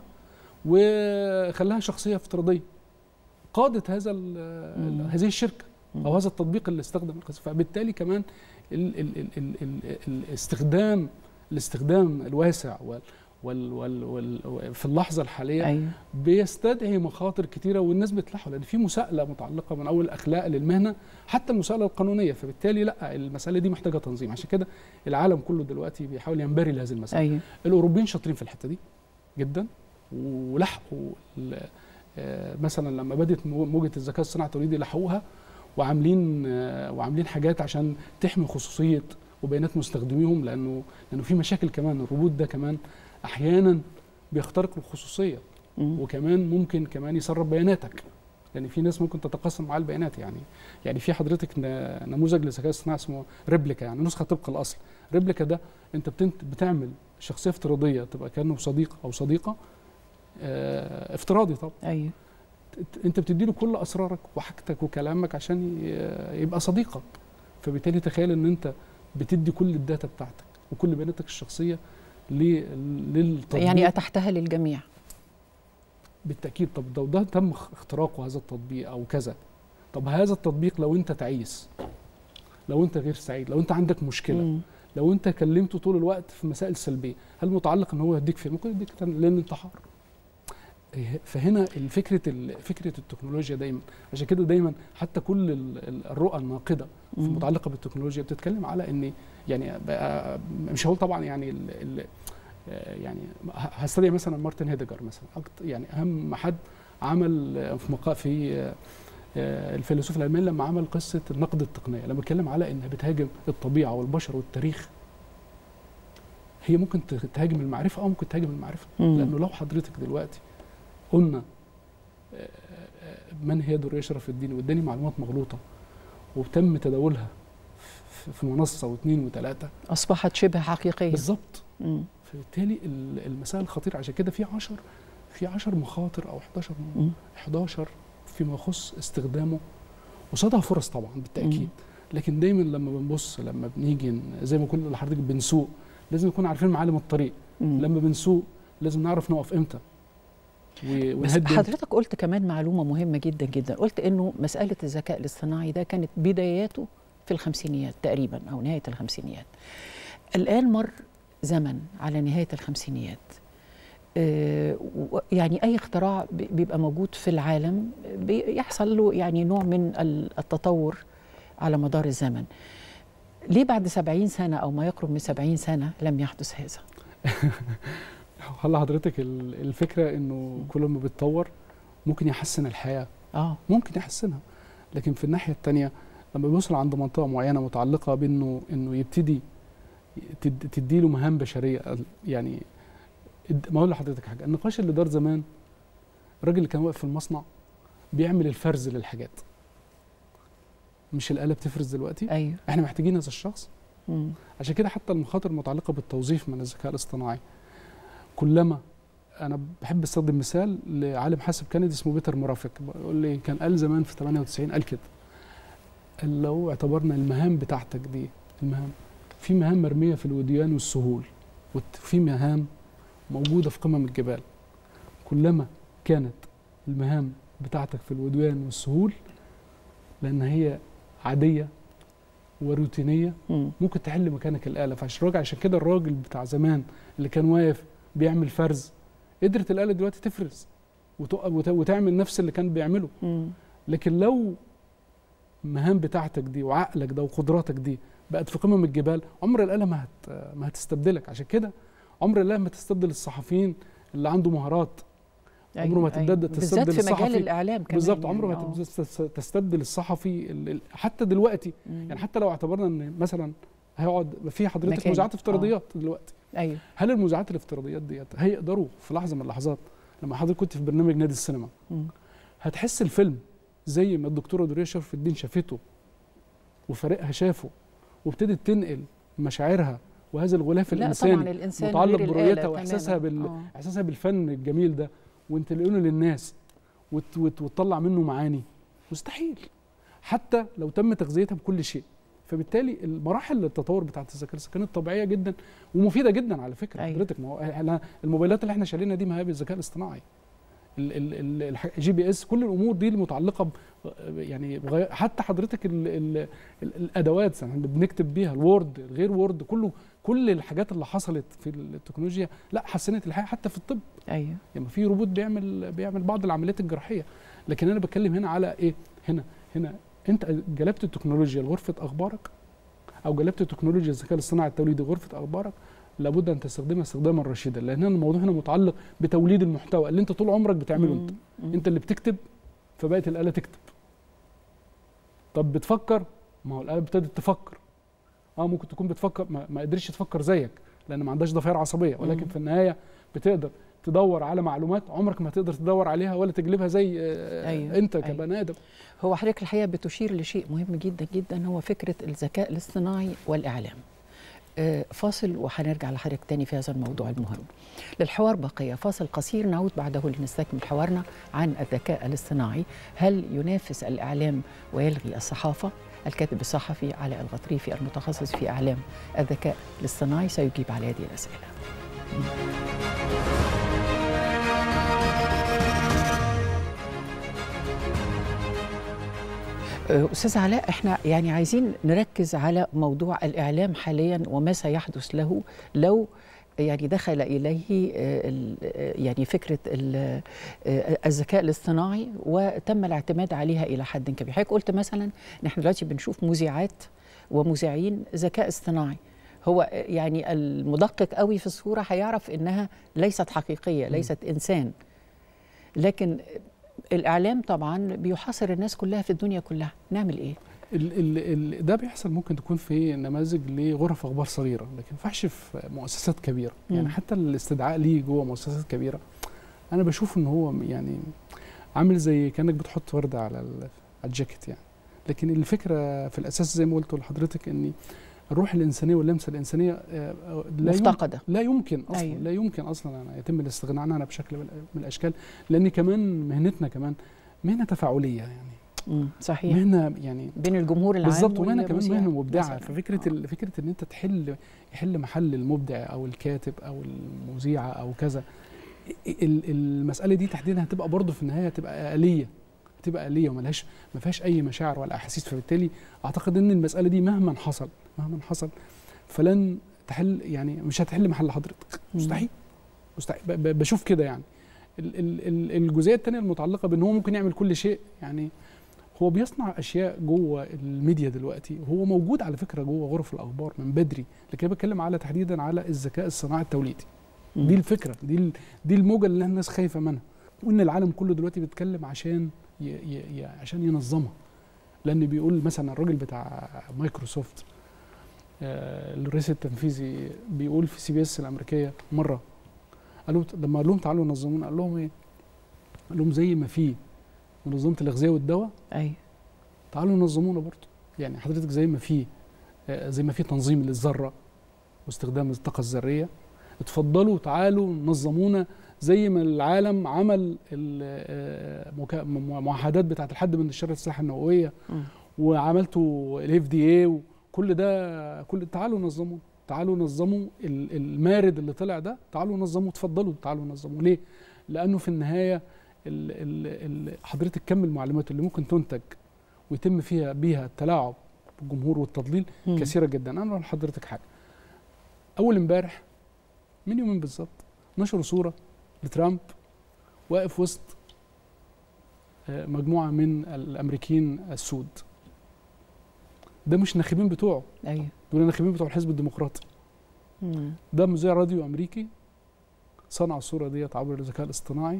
وخلاها شخصيه افتراضيه قادت هذا هذه الشركه او هذا التطبيق اللي استخدم القصة. فبالتالي كمان ال ال ال ال ال الاستخدام الاستخدام الواسع وال وال وال وال في اللحظه الحاليه أيوه. بيستدعي مخاطر كتيره والناس بتلحق، لان في مساءله متعلقه من اول الاخلاق للمهنه حتى المساءله القانونيه، فبالتالي لا المساله دي محتاجه تنظيم. عشان كده العالم كله دلوقتي بيحاول ينبري لهذه المساله. أيوه. الاوروبيين شاطرين في الحته دي جدا ولحقوا مثلا لما بدات موجه الذكاء الصناعي التوليدي لحقوها وعاملين وعاملين حاجات عشان تحمي خصوصيه وبيانات مستخدميهم، لانه لانه في مشاكل كمان. الروبوت ده كمان احيانا بيخترق الخصوصيه مم. وكمان ممكن كمان يسرب بياناتك، لان يعني في ناس ممكن تتقاسم معاه البيانات. يعني يعني في حضرتك نموذج للذكاء الصناعي اسمه ريبليكا، يعني نسخه طبق الاصل. ريبليكا ده انت بتعمل شخصيه افتراضيه تبقى كانه صديق او صديقه اه افتراضي طبعا. ايوه. انت بتدي له كل اسرارك وحاجتك وكلامك عشان يبقى صديقك، فبالتالي تخيل ان انت بتدي كل الداتا بتاعتك وكل بياناتك الشخصيه للتطبيق، يعني اتحتها للجميع بالتاكيد. طب لو ده تم اختراقه هذا التطبيق او كذا، طب هذا التطبيق لو انت تعيس، لو انت غير سعيد، لو انت عندك مشكله مم. لو انت كلمته طول الوقت في مسائل سلبيه، هل متعلق ان هو يديك فين؟ ممكن يديك للانتحار. فهنا فكره فكره التكنولوجيا دايما، عشان كده دايما حتى كل الرؤى الناقده المتعلقه بالتكنولوجيا بتتكلم على ان يعني مش هقول طبعا يعني ال ال يعني هستدعي مثلا مارتن هيدجر مثلا، يعني اهم حد عمل في مقا في الفيلسوف الالماني لما عمل قصه النقد التقنيه، لما اتكلم على انها بتهاجم الطبيعه والبشر والتاريخ. هي ممكن تهاجم المعرفه او ممكن تهاجم المعرفه، لانه لو حضرتك دلوقتي قلنا من هي درية شرف الدين واداني معلومات مغلوطه وتم تداولها في منصه واثنين وثلاثه اصبحت شبه حقيقيه بالظبط. فبالتالي المسائل خطيره. عشان كده في عشر في عشر مخاطر او احداشر احداشر فيما يخص استخدامه، وصادها فرص طبعا بالتاكيد. مم. لكن دايما لما بنبص لما بنيجي زي ما كل حضرتك بنسوق لازم نكون عارفين معالم الطريق. مم. لما بنسوق لازم نعرف نقف امتى. بس حضرتك قلت كمان معلومة مهمة جدا جدا، قلت انه مسألة الذكاء الاصطناعي ده كانت بداياته في الخمسينيات تقريبا او نهاية الخمسينيات. الآن مر زمن على نهاية الخمسينيات. آه يعني اي اختراع بيبقى موجود في العالم بيحصل له يعني نوع من التطور على مدار الزمن. ليه بعد سبعين سنة او ما يقرب من سبعين سنة لم يحدث هذا؟ هلا حضرتك الفكره انه كل ما بيتطور ممكن يحسن الحياه، اه ممكن يحسنها، لكن في الناحيه الثانيه لما بيوصل عند منطقه معينه متعلقه بانه انه يبتدي تدي له مهام بشريه. يعني ما اقول لحضرتك حاجه، النقاش اللي دار زمان الراجل اللي كان واقف في المصنع بيعمل الفرز للحاجات، مش الاله بتفرز دلوقتي. ايوه احنا محتاجين هذا الشخص. مم. عشان كده حتى المخاطر المتعلقه بالتوظيف من الذكاء الاصطناعي كلما انا بحب استخدم مثال لعالم حاسب كندي اسمه بيتر مرافق، بيقول لي كان قال زمان في ثمانية وتسعين قال كده، قال لو اعتبرنا المهام بتاعتك دي المهام في مهام مرميه في الوديان والسهول وفي مهام موجوده في قمم الجبال، كلما كانت المهام بتاعتك في الودوان والسهول، لان هي عاديه وروتينيه ممكن تحل مكانك الاله. فعشان راجع عشان كده الراجل بتاع زمان اللي كان واقف بيعمل فرز، قدرت الاله دلوقتي تفرز وتعمل نفس اللي كان بيعمله. لكن لو المهام بتاعتك دي وعقلك ده وقدراتك دي بقت في قمم الجبال، عمر الاله ما هت ما هتستبدلك. عشان كده عمر الاله ما تستبدل الصحفيين اللي عنده مهارات، عمره ما تبدأ تستبدل بالذات في مجال الاعلام كمان. بالظبط، عمره ما يعني تستبدل الصحفي حتى دلوقتي. مم. يعني حتى لو اعتبرنا ان مثلا هيقعد في حضرتك مذيعات افتراضيات أوه. دلوقتي، ايوه، هل المذيعات الافتراضيات ديت هيقدروا في لحظه من اللحظات لما حضرتك كنت في برنامج نادي السينما مم. هتحس الفيلم زي ما الدكتوره دوريه شرف الدين شافته وفريقها شافه وابتدت تنقل مشاعرها وهذا الغلاف الانساني الإنسان متعلق برؤيتها واحساسها بال... احساسها بالفن الجميل ده، وانت تنقله للناس وت... وت... وتطلع منه معاني، مستحيل حتى لو تم تغذيتها بكل شيء. فبالتالي المراحل التطور بتاعت الذكاء كانت طبيعيه جدا ومفيده جدا على فكره. أيوة. حضرتك ما هو الموبايلات اللي احنا شايلينها دي ما هي بالذكاء الاصطناعي، الجي بي اس، كل الامور دي المتعلقه يعني حتى حضرتك ال ال الادوات اللي بنكتب بيها الوورد الغير وورد، كله كل الحاجات اللي حصلت في التكنولوجيا لا حسنت الحياه حتى في الطب. ايوه، يعني في روبوت بيعمل بيعمل بعض العمليات الجراحيه. لكن انا بتكلم هنا على ايه؟ هنا هنا انت جلبت التكنولوجيا لغرفه اخبارك او جلبت التكنولوجيا الذكاء الاصطناعي التوليدي غرفه اخبارك، لابد ان تستخدمها استخداما رشيدا، لان الموضوع هنا متعلق بتوليد المحتوى اللي انت طول عمرك بتعمله. انت مم. انت اللي بتكتب فبقت الاله تكتب. طب بتفكر، ما هو الاله ابتدت تفكر. اه ممكن تكون بتفكر ما, ما قدرتش تفكر زيك لان ما عندهاش ضفائر عصبيه، ولكن مم. في النهايه بتقدر تدور على معلومات عمرك ما تقدر تدور عليها ولا تجلبها زي آه أيوة. انت أيوة. كبني ادم. هو حضرتك الحقيقه بتشير لشيء مهم جدا جدا، هو فكره الذكاء الاصطناعي والاعلام. فاصل وهنرجع لحضرتك تاني في هذا الموضوع المهم. للحوار بقية، فاصل قصير نعود بعده لنستكمل حوارنا عن الذكاء الاصطناعي. هل ينافس الإعلام ويلغي الصحافة؟ الكاتب الصحفي علاء الغطريفي المتخصص في إعلام الذكاء الاصطناعي سيجيب على هذه الأسئلة. أستاذ علاء، احنا يعني عايزين نركز على موضوع الإعلام حاليا وما سيحدث له لو يعني دخل إليه يعني فكرة الذكاء الاصطناعي وتم الاعتماد عليها إلى حد كبير. حضرتك قلت مثلا ان احنا دلوقتي بنشوف مذيعات ومذيعين ذكاء اصطناعي، هو يعني المدقق قوي في الصورة هيعرف انها ليست حقيقية، ليست إنسان. لكن الإعلام طبعا بيحاصر الناس كلها في الدنيا كلها، نعمل إيه؟ ال ال ال ده بيحصل ممكن تكون في نماذج لغرف أخبار صغيرة، لكن ما ينفعش في مؤسسات كبيرة. مم. يعني حتى الاستدعاء ليه جوه مؤسسات كبيرة أنا بشوف إن هو يعني عامل زي كأنك بتحط وردة على على الجاكيت يعني. لكن الفكرة في الأساس زي ما قلت لحضرتك إن الروح الإنسانية واللمسة الإنسانية لا مفتقدة، لا يمكن أصلا أيوه. لا يمكن أصلا أن يتم الاستغناء عنها بشكل من الأشكال، لأن كمان مهنتنا كمان مهنة تفاعلية يعني. امم صحيح، مهنة يعني بين الجمهور العام بالظبط، ومهنة كمان مهنة مبدعة. ففكرة آه. فكرة إن أنت تحل يحل محل المبدع أو الكاتب أو المذيعة أو كذا، المسألة دي تحديدا هتبقى برضه في النهاية هتبقى آلية، هتبقى آلية وملهاش ما فيهاش أي مشاعر ولا أحاسيس. فبالتالي أعتقد إن المسألة دي مهما حصل مهما حصل فلن تحل، يعني مش هتحل محل حضرتك، مستحيل مستحيل. بشوف كده يعني. الجزئيه الثانيه المتعلقه بان هو ممكن يعمل كل شيء، يعني هو بيصنع اشياء جوه الميديا دلوقتي، هو موجود على فكره جوه غرف الاخبار من بدري، لكن انا بتكلم على تحديدا على الذكاء الصناعي التوليدي. دي الفكره، دي دي الموجه اللي الناس خايفه منها، وان العالم كله دلوقتي بيتكلم عشان ي ي عشان ينظمها. لان بيقول مثلا الراجل بتاع مايكروسوفت آه الرئيس التنفيذي بيقول في سي بي اس الامريكيه مره، قال لهم لما قال لهم تعالوا نظمونا، قال لهم ايه؟ قال لهم زي ما في منظمه الاغذيه والدواء ايوه تعالوا نظمونا برضه. يعني حضرتك زي ما في آه زي ما في تنظيم للذره واستخدام الطاقه الذريه، اتفضلوا تعالوا نظمونا زي ما العالم عمل المعاهدات بتاعه الحد من انتشار الاسلحه النوويه م. وعملتوا الاف دي اي وكل ده، كل تعالوا نظموا تعالوا نظموا المارد اللي طلع ده، تعالوا نظموا، اتفضلوا تعالوا نظموا. ليه؟ لانه في النهايه ال ال ال حضرتك كم المعلومات اللي ممكن تنتج ويتم فيها بيها التلاعب بالجمهور والتضليل م. كثيره جدا. انا اقول لحضرتك حاجه، اول امبارح من يومين بالظبط نشروا صوره لترامب واقف وسط مجموعه من الامريكيين السود. ده مش الناخبين بتوعه، ايوه دول الناخبين بتوع الحزب الديمقراطي. مم. ده مذيع راديو امريكي صنع الصوره ديت عبر الذكاء الاصطناعي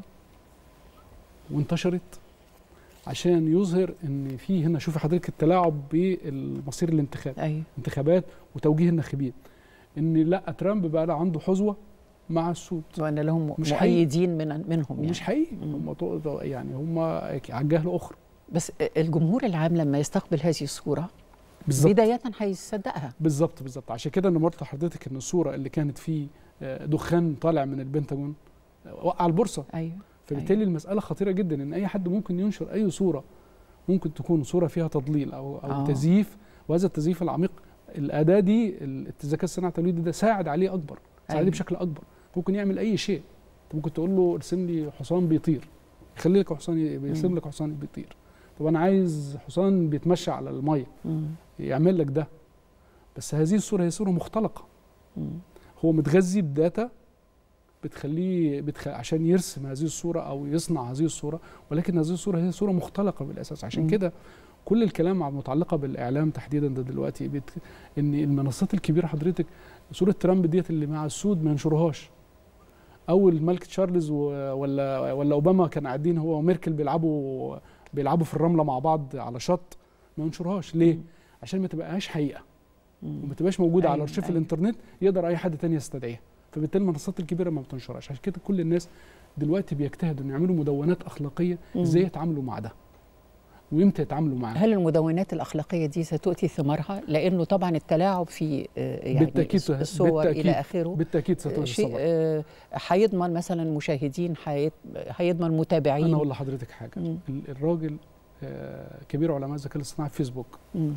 وانتشرت عشان يظهر ان في هنا، شوفي حضرتك، التلاعب بالمصير الانتخاب، ايوه انتخابات وتوجيه الناخبين، ان لا ترامب بقى له عنده حظوه مع السود وان لهم مؤيدين من منهم يعني. مش حقيقي، هم يعني هم على جهل اخر. بس الجمهور العام لما يستقبل هذه الصوره بالزبط. بدايه هيصدقها. بالظبط بالظبط. عشان كده انا مرت لحضرتك ان الصوره اللي كانت فيه دخان طالع من البنتاجون وقع البورصه. ايوه فبالتالي أيوة. المساله خطيره جدا، ان اي حد ممكن ينشر اي صوره ممكن تكون صوره فيها تضليل او او آه. تزييف، وهذا التزييف العميق الاداه دي الذكاء الصناعي التوليدي ده ساعد عليه اكبر، ساعد أيوة. عليه بشكل اكبر. ممكن يعمل اي شيء. انت ممكن تقول له ارسم لي حصان بيطير، يخلي لك حصان يرسم لك حصان بيطير. طب انا عايز حصان بيتمشى على الميه، يعمل لك ده. بس هذه الصوره هي صوره مختلقه. مم. هو متغذي بداتا بتخليه بتخ... عشان يرسم هذه الصوره او يصنع هذه الصوره، ولكن هذه الصوره هي صوره مختلقه بالاساس. عشان كده كل الكلام المتعلقه بالاعلام تحديدا ده دلوقتي بت... ان المنصات الكبيره حضرتك صوره ترامب ديت اللي مع السود ما ينشروهاش، او الملك تشارلز و... ولا ولا اوباما كانوا قاعدين هو وميركل بيلعبوا بيلعبوا في الرمله مع بعض على شط، ما ينشرهاش. ليه؟ مم. عشان ما تبقاش حقيقه وما تبقاش موجوده أيوة على ارشيف أيوة. الانترنت يقدر اي حد تاني يستدعيها. فبالتالي المنصات الكبيره ما بتنشرهاش. عشان كده كل الناس دلوقتي بيجتهدوا ان يعملوا مدونات اخلاقيه ازاي يتعاملوا مع ده وامتى يتعاملوا معاه. هل المدونات الاخلاقيه دي ستؤتي ثمارها؟ لانه طبعا التلاعب في يعني بالتأكيد الصور بالتأكيد الى اخره بالتاكيد ستؤتي شيء هيضمن مثلا مشاهدين، هيضمن متابعين. انا اقول لحضرتك حاجه، مم. الراجل كبير علماء الذكاء الاصطناعي في فيسبوك مم.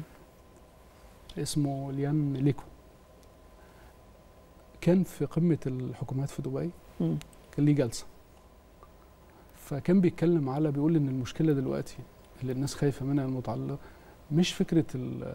اسمه ليان ليكو، كان في قمه الحكومات في دبي، مم. كان ليه جلسه، فكان بيتكلم على بيقول ان المشكله دلوقتي اللي الناس خايفه منها المتعلقه مش فكره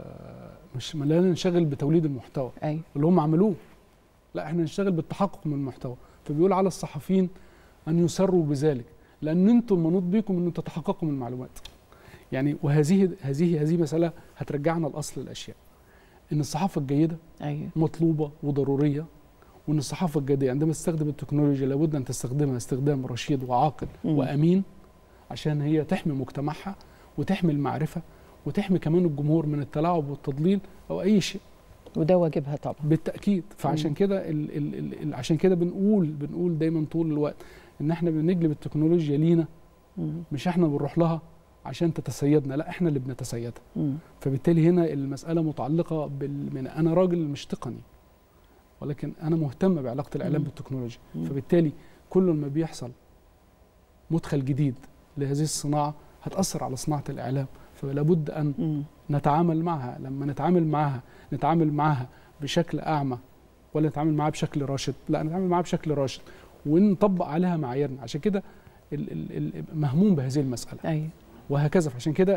مش لا ننشغل بتوليد المحتوى أيوة. اللي هم عملوه، لا احنا نشتغل بالتحقق من المحتوى. فبيقول على الصحفيين ان يسروا بذلك، لان انتم منوط بيكم ان تتحققوا من المعلومات. يعني وهذه هذه هذه مساله هترجعنا لاصل الاشياء، ان الصحافه الجيده أيوة. مطلوبه وضروريه، وان الصحافه الجيده عندما تستخدم التكنولوجيا لابد ان تستخدمها استخدام رشيد وعاقل م. وامين، عشان هي تحمي مجتمعها وتحمي المعرفه وتحمي كمان الجمهور من التلاعب والتضليل او اي شيء. وده واجبها طبعا بالتاكيد. فعشان كده ال ال ال عشان كده بنقول بنقول دايما طول الوقت ان احنا بنجلب التكنولوجيا لينا، مش احنا بنروح لها عشان تتسيدنا، لا احنا اللي بنتسيدها. فبالتالي هنا المساله متعلقه بال من انا راجل مش تقني، ولكن انا مهتم بعلاقه الاعلام بالتكنولوجيا. فبالتالي كل ما بيحصل مدخل جديد لهذه الصناعه هتاثر على صناعه الاعلام، فلا بد ان م. نتعامل معها. لما نتعامل معها نتعامل معها بشكل اعمى ولا نتعامل معها بشكل راشد؟ لا، نتعامل معها بشكل راشد ونطبق عليها معاييرنا. عشان كده مهموم بهذه المساله. أيوة. وهكذا. فعشان كده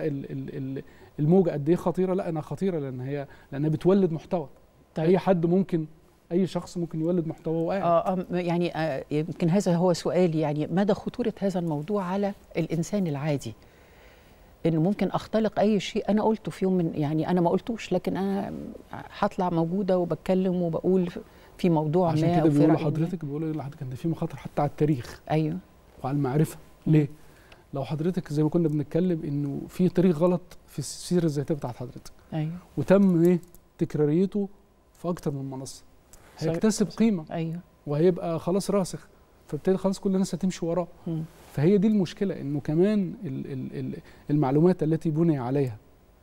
الموجه قد ايه خطيره؟ لا، انها خطيره لان هي لانها بتولد محتوى. طيب. اي حد ممكن، اي شخص ممكن يولد محتوى وقاعد. اه يعني آه يمكن هذا هو سؤالي، يعني مدى خطوره هذا الموضوع على الانسان العادي؟ انه ممكن اختلق اي شيء انا قلته في يوم من يعني انا ما قلتوش، لكن انا هطلع موجوده وبتكلم وبقول في موضوع ما. عشان كده بيقولوا لحضرتك بيقولوا لحضرتك ان في مخاطر حتى على التاريخ. ايوه. وعلى المعرفه. ليه؟ لو حضرتك زي ما كنا بنتكلم انه في تاريخ غلط في السيره الذاتيه بتاعت حضرتك. ايوه. وتم ايه؟ تكراريته في اكتر من منصه. هيكتسب قيمه. ايوه. وهيبقى خلاص راسخ، فبالتالي خلاص كل الناس هتمشي وراه. م. فهي دي المشكله، انه كمان المعلومات التي بني عليها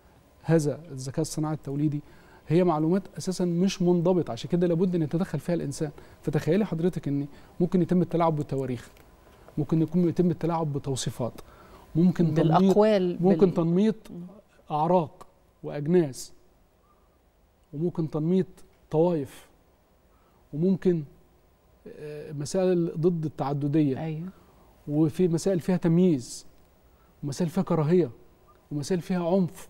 هذا الذكاء الصناعي التوليدي هي معلومات اساسا مش منضبطه، عشان كده لابد ان يتدخل فيها الانسان. فتخيلي حضرتك ان ممكن يتم التلاعب بالتواريخ، ممكن يكون يتم التلاعب بتوصيفات، ممكن بالاقوال، ممكن بال... تنميط اعراق واجناس، وممكن تنميط طوائف، وممكن مسائل ضد التعدديه. ايوه. وفي مسائل فيها تمييز، ومسائل فيها كراهيه، ومسائل فيها عنف.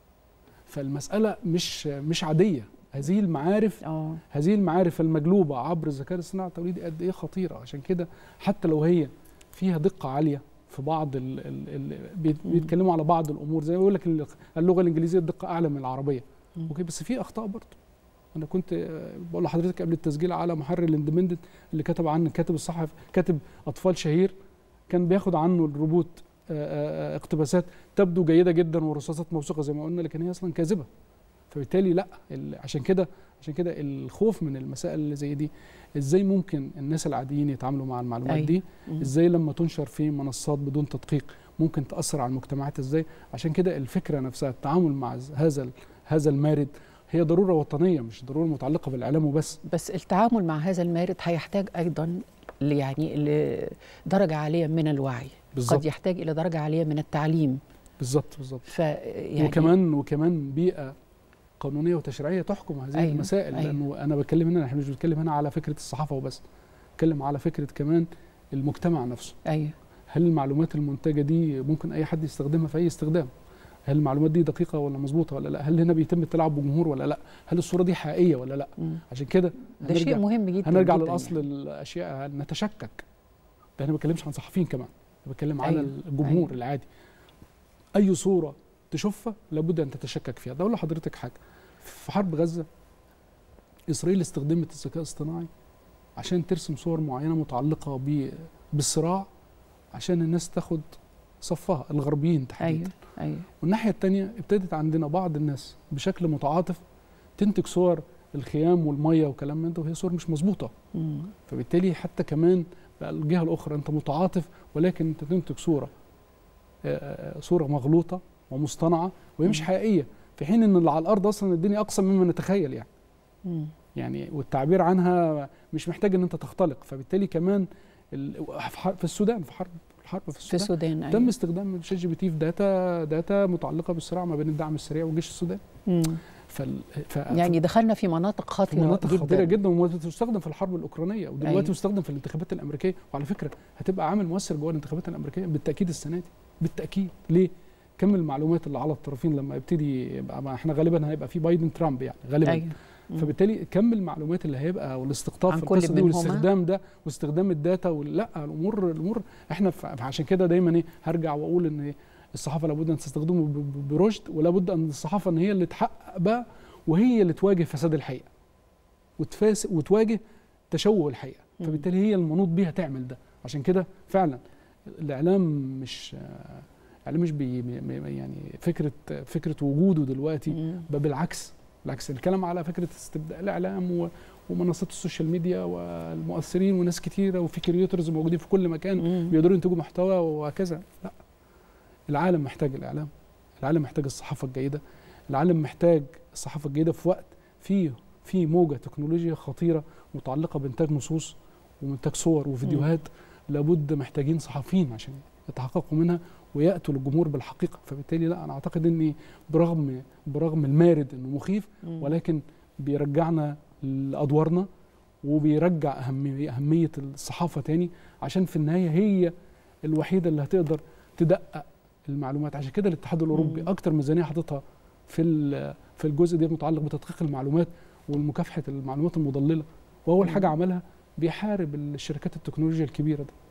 فالمساله مش مش عاديه. هذه المعارف أوه. هذه المعارف المجلوبه عبر الذكاء الاصطناعي التوليدي قد ايه خطيره. عشان كده حتى لو هي فيها دقه عاليه في بعض ال ال ال بيتكلموا على بعض الامور، زي ما بيقول لك اللغه الانجليزيه الدقه اعلى من العربيه، اوكي، بس في اخطاء برضه. انا كنت بقول لحضرتك قبل التسجيل على محرر الاندبندنت اللي كتب عنه كاتب الصحفي، كاتب اطفال شهير، كان بياخد عنه الروبوت اقتباسات تبدو جيده جدا ورصاصات موثوقه زي ما قلنا، لكن هي اصلا كاذبه. فبالتالي لا، عشان كده عشان كده الخوف من المسائل اللي زي دي، ازاي ممكن الناس العاديين يتعاملوا مع المعلومات أي. دي، ازاي لما تنشر في منصات بدون تدقيق ممكن تاثر على المجتمعات ازاي. عشان كده الفكره نفسها التعامل مع هذا هذا المارد هي ضروره وطنيه، مش ضروره متعلقه بالاعلام وبس. بس التعامل مع هذا المارد هيحتاج ايضا يعني لدرجه عاليه من الوعي، بالزبط. قد يحتاج الى درجه عاليه من التعليم. بالظبط بالظبط. يعني وكمان وكمان بيئه قانونيه وتشريعيه تحكم هذه أيوة المسائل. أيوة. لانه انا بتكلم هنا، احنا مش بنتكلم هنا على فكره الصحافه وبس، بتكلم على فكره كمان المجتمع نفسه. ايوه. هل المعلومات المنتجه دي ممكن اي حد يستخدمها في اي استخدام؟ هل المعلومات دي دقيقه ولا مظبوطه ولا لا؟ هل هنا بيتم التلاعب بجمهور ولا لا؟ هل الصوره دي حقيقيه ولا لا؟ مم. عشان كده ده شيء مهم جدا. هنرجع جداً للاصل يعني. الاشياء نتشكك. ده انا ما بتكلمش عن صحفيين كمان، انا بتكلم أيوة. على الجمهور أيوة. العادي. اي صوره تشوفها لابد ان تتشكك فيها. ده اقول لحضرتك حاجه، في حرب غزه اسرائيل استخدمت الذكاء الاصطناعي عشان ترسم صور معينه متعلقه بالصراع، عشان الناس تاخد صفها، الغربيين تحديدا. ايوه ايوه. والناحيه الثانيه ابتدت عندنا بعض الناس بشكل متعاطف تنتج صور الخيام والميه وكلام من ده، وهي صور مش مظبوطه. فبالتالي حتى كمان بقى الجهه الاخرى انت متعاطف ولكن انت تنتج صوره صوره مغلوطه ومصطنعه وهي مش حقيقيه، في حين ان اللي على الارض اصلا الدنيا اقصى مما نتخيل يعني. مم. يعني والتعبير عنها مش محتاج ان انت تختلق. فبالتالي كمان في السودان، في حرب الحرب في السودان, في السودان أيوة. تم استخدام الشات جي بي تي في داتا داتا متعلقه بالصراع ما بين الدعم السريع وجيش السودان. مم. فال... ف... يعني دخلنا في مناطق خطيره في مناطق جدا خطيره جدا وتستخدم في الحرب الاوكرانيه، ودلوقتي أيوة. تستخدم في الانتخابات الامريكيه، وعلى فكره هتبقى عامل مؤثر جوه الانتخابات الامريكيه بالتاكيد السنه دي، بالتاكيد. ليه؟ كم المعلومات اللي على الطرفين لما يبتدي يبقى احنا غالبا هيبقى في بايدن ترامب يعني غالبا. أيوة. فبالتالي كم المعلومات اللي هيبقى والاستقطاب في القصه دي والاستخدام ده واستخدام الداتا لا الامور الامور احنا عشان كده دايما ايه هرجع واقول ان الصحافه لابد ان تستخدمه برشد، ولابد ان الصحافه ان هي اللي تحقق بقى وهي اللي تواجه فساد الحقيقه وتفاس وتواجه تشوه الحقيقه. فبالتالي هي المنوط بيها تعمل ده. عشان كده فعلا الاعلام مش الاعلام مش بي يعني فكره فكره وجوده دلوقتي بالعكس بالعكس الكلام على فكره استبداء الاعلام ومنصات السوشيال ميديا والمؤثرين وناس كتيره وفي كرييتورز موجودين في كل مكان بيقدروا ينتجوا محتوى وهكذا. لا، العالم محتاج الاعلام، العالم محتاج الصحافه الجيده، العالم محتاج الصحافه الجيده في وقت فيه في موجه تكنولوجيا خطيره متعلقه بانتاج نصوص وانتاج صور وفيديوهات. مم. لابد محتاجين صحفيين عشان يتحققوا منها وياتوا للجمهور بالحقيقه. فبالتالي لا، انا اعتقد اني برغم برغم المارد انه مخيف ولكن بيرجعنا لادوارنا وبيرجع اهميه اهميه الصحافه تاني، عشان في النهايه هي الوحيده اللي هتقدر تدقق المعلومات. عشان كده الاتحاد الاوروبي اكتر ميزانيه حاططها في في الجزء ده متعلق بتدقيق المعلومات ومكافحه المعلومات المضلله. واول حاجه عملها بيحارب الشركات التكنولوجيا الكبيره ده،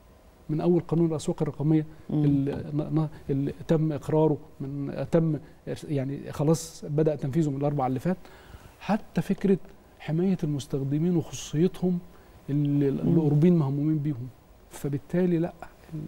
من اول قانون الاسواق الرقميه اللي, اللي تم اقراره من تم يعني خلاص بدا تنفيذه من الاربع اللي فات، حتى فكره حمايه المستخدمين وخصوصيتهم اللي الاوروبيين مهمومين بيهم. فبالتالي لا،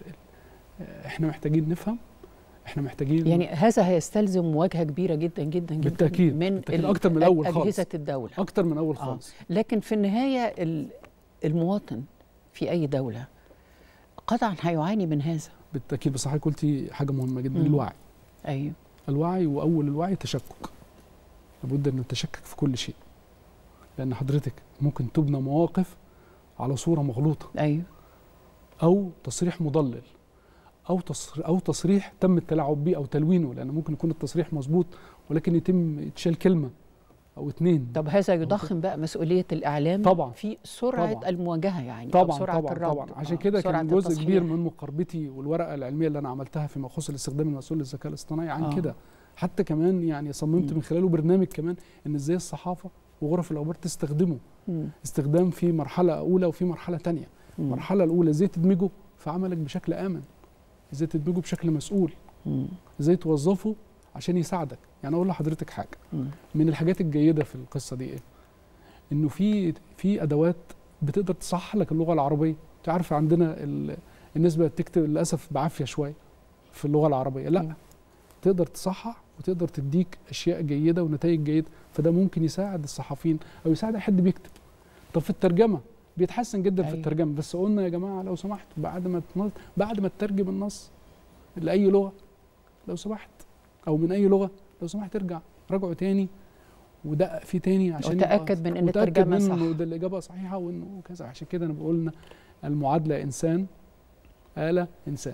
احنا محتاجين نفهم، احنا محتاجين يعني هذا هيستلزم مواجهه كبيره جدا جدا جدا بالتاكيد من بالتأكيد اكتر من الاول خالص اجهزه الدوله اكتر من الاول خالص. آه. لكن في النهايه المواطن في اي دوله قطعا هيعاني من هذا بالتاكيد. بس حضرتك قلتي حاجه مهمه جدا، الوعي. ايوه الوعي، واول الوعي تشكك. لابد ان نتشكك في كل شيء، لان حضرتك ممكن تبنى مواقف على صوره مغلوطه. ايوه. او تصريح مضلل او تصريح او تصريح تم التلاعب به او تلوينه، لان ممكن يكون التصريح مظبوط ولكن يتم يتشال كلمه او اتنين. طب هذا يضخم بقى مسؤوليه الاعلام طبعا في سرعه طبعا المواجهه يعني، طبعا أو سرعه طبعا الرد. طبعا عشان آه. كده كان جزء التصحيح. كبير من مقاربتي والورقه العلميه اللي انا عملتها فيما يخص الاستخدام المسؤول للذكاء الاصطناعي عن آه. كده. حتى كمان يعني صممت م. من خلاله برنامج كمان ان ازاي الصحافه وغرف الاخبار تستخدمه م. استخدام في مرحله اولى وفي مرحله ثانيه. المرحله الاولى ازاي تدمجه في عملك بشكل امن، ازاي تدمجه بشكل مسؤول، م. ازاي توظفه عشان يساعدك. يعني اقول لحضرتك حاجه م. من الحاجات الجيده في القصه دي ايه؟ انه في في ادوات بتقدر تصحح لك اللغه العربيه. انت عارف عندنا الناس بقت تكتب للاسف بعافيه شويه في اللغه العربيه، لا م. تقدر تصحح وتقدر تديك اشياء جيده ونتائج جيده، فده ممكن يساعد الصحفيين او يساعد اي حد بيكتب. طب في الترجمه بيتحسن جدا. أيوة. في الترجمه بس قلنا يا جماعه لو سمحت بعد ما بعد ما تترجم النص لاي لغه لو سمحت او من اي لغه لو سمحت ارجع راجعه تاني ودقق فيه تاني عشان وتاكد من ان الترجمه صح، وده الاجابه صحيحه وانه كذا. عشان كده انا بقولنا المعادله انسان آلة انسان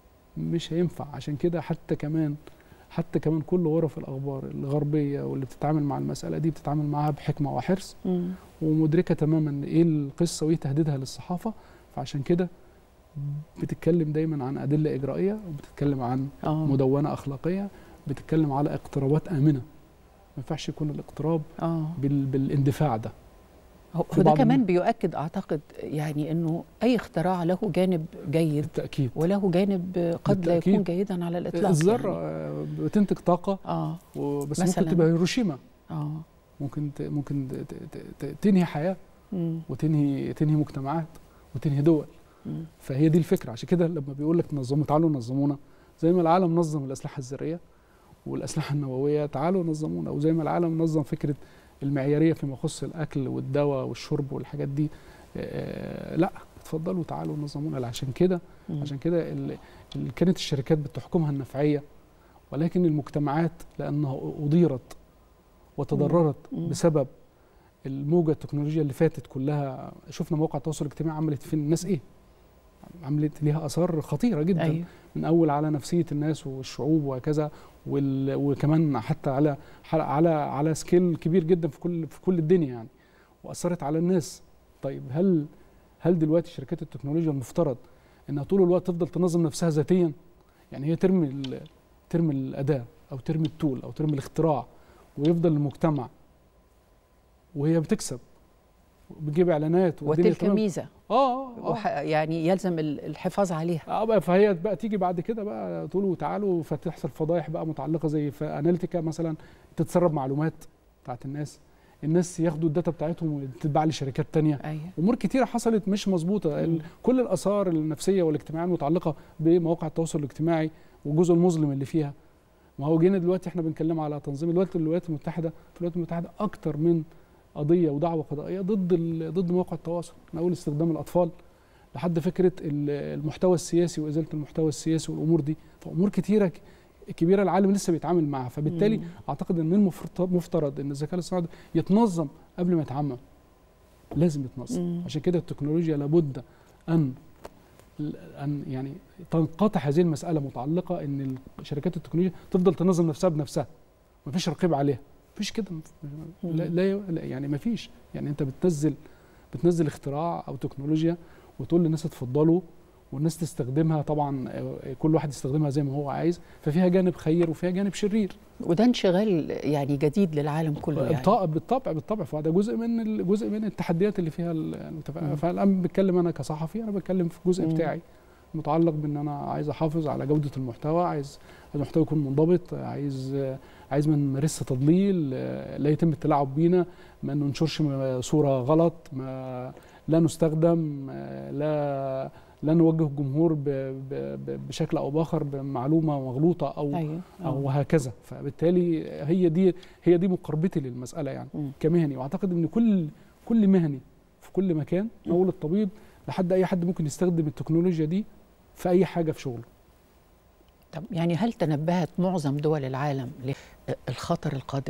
مش هينفع. عشان كده حتى كمان حتى كمان كل غرف الاخبار الغربيه واللي بتتعامل مع المساله دي بتتعامل معاها بحكمه وحرص م. ومدركه تماما ايه القصه وايه تهديدها للصحافه. فعشان كده بتتكلم دايما عن ادله اجرائيه وبتتكلم عن أوه. مدونه اخلاقيه، بتتكلم على اقترابات امنه. ما ينفعش يكون الاقتراب بال... بالاندفاع ده. وده كمان بيؤكد اعتقد يعني انه اي اختراع له جانب جيد بالتأكيد وله جانب قد لا يكون جيدا على الاطلاق. الذره يعني بتنتج طاقه اه بس ممكن تبقى هيروشيما. اه ممكن ت... ممكن ت... ت... تنهي حياه مم. وتنهي تنهي مجتمعات وتنهي دول. مم. فهي دي الفكره. عشان كده لما بيقول لك نظموا تعالوا نظمونا، زي ما العالم نظم الاسلحه الذريه والاسلحه النوويه تعالوا نظمونا، وزي ما العالم نظم فكره المعياريه فيما يخص الاكل والدواء والشرب والحاجات دي. آه لا اتفضلوا تعالوا نظمونا. عشان كده عشان كده اللي كانت الشركات بتحكمها النفعيه، ولكن المجتمعات لانها اضيرت وتضررت مم. بسبب الموجه التكنولوجيا اللي فاتت كلها. شفنا مواقع التواصل الاجتماعي عملت في الناس ايه؟ عملت ليها اثار خطيره جدا. أيوه. من اول على نفسيه الناس والشعوب وهكذا، وكمان حتى على على على سكيل كبير جدا في كل في كل الدنيا يعني، واثرت على الناس. طيب هل هل دلوقتي شركات التكنولوجيا المفترض انها طول الوقت تفضل تنظم نفسها ذاتيا؟ يعني هي ترمي ترمي الاداه او ترمي التول او ترمي الاختراع ويفضل المجتمع وهي بتكسب بتجيب اعلانات وتلك ميزه اه اه يعني يلزم الحفاظ عليها. اه بقى فهي بقى تيجي بعد كده بقى تقولوا تعالوا فتحصل فضايح بقى متعلقه زي في اناليتيكا مثلا تتسرب معلومات بتاعت الناس، الناس ياخدوا الداتا بتاعتهم وتتباع لشركات ثانيه. أيوة. امور كتيره حصلت مش مظبوطه. كل الاثار النفسيه والاجتماعيه المتعلقه بمواقع التواصل الاجتماعي والجزء المظلم اللي فيها. ما هو جينا دلوقتي احنا بنتكلم على تنظيم دلوقتي الولايات المتحده، في الولايات المتحده اكتر من قضيه ودعوه قضائيه ضد ضد مواقع التواصل، من اول استخدام الاطفال لحد فكره المحتوى السياسي وازاله المحتوى السياسي والامور دي. فامور كتيره كبيره العالم لسه بيتعامل معها. فبالتالي مم. اعتقد ان المفترض ان الذكاء الاصطناعي يتنظم قبل ما يتعمم. لازم يتنظم. مم. عشان كده التكنولوجيا لابد ان ان يعني تنقطع هذه المساله متعلقه ان شركات التكنولوجيا تفضل تنظم نفسها بنفسها، مفيش رقيب عليها. مفيش كده. لا, لا يعني مفيش. يعني انت بتنزل بتنزل اختراع او تكنولوجيا وتقول للناس اتفضلوا والناس تستخدمها. طبعا كل واحد يستخدمها زي ما هو عايز، ففيها جانب خير وفيها جانب شرير. وده انشغال يعني جديد للعالم كله يعني. بالطبع بالطبع. فده جزء من جزء من التحديات اللي فيها المتفق. فالان بتكلم انا كصحفي، انا بتكلم في الجزء بتاعي متعلق بان انا عايز احافظ على جوده المحتوى، عايز المحتوى يكون منضبط، عايز عايز ما نمارسش تضليل، لا يتم التلاعب بينا، ما ننشرش صوره غلط، ما لا نستخدم، لا لا نوجه الجمهور بشكل او باخر بمعلومه مغلوطه او أيوة. او هكذا. فبالتالي هي دي هي دي مقاربتي للمساله يعني م. كمهني. واعتقد ان كل كل مهني في كل مكان، من اول الطبيب لحد اي حد ممكن يستخدم التكنولوجيا دي في اي حاجه في شغله. طب يعني هل تنبهت معظم دول العالم للخطر القادم؟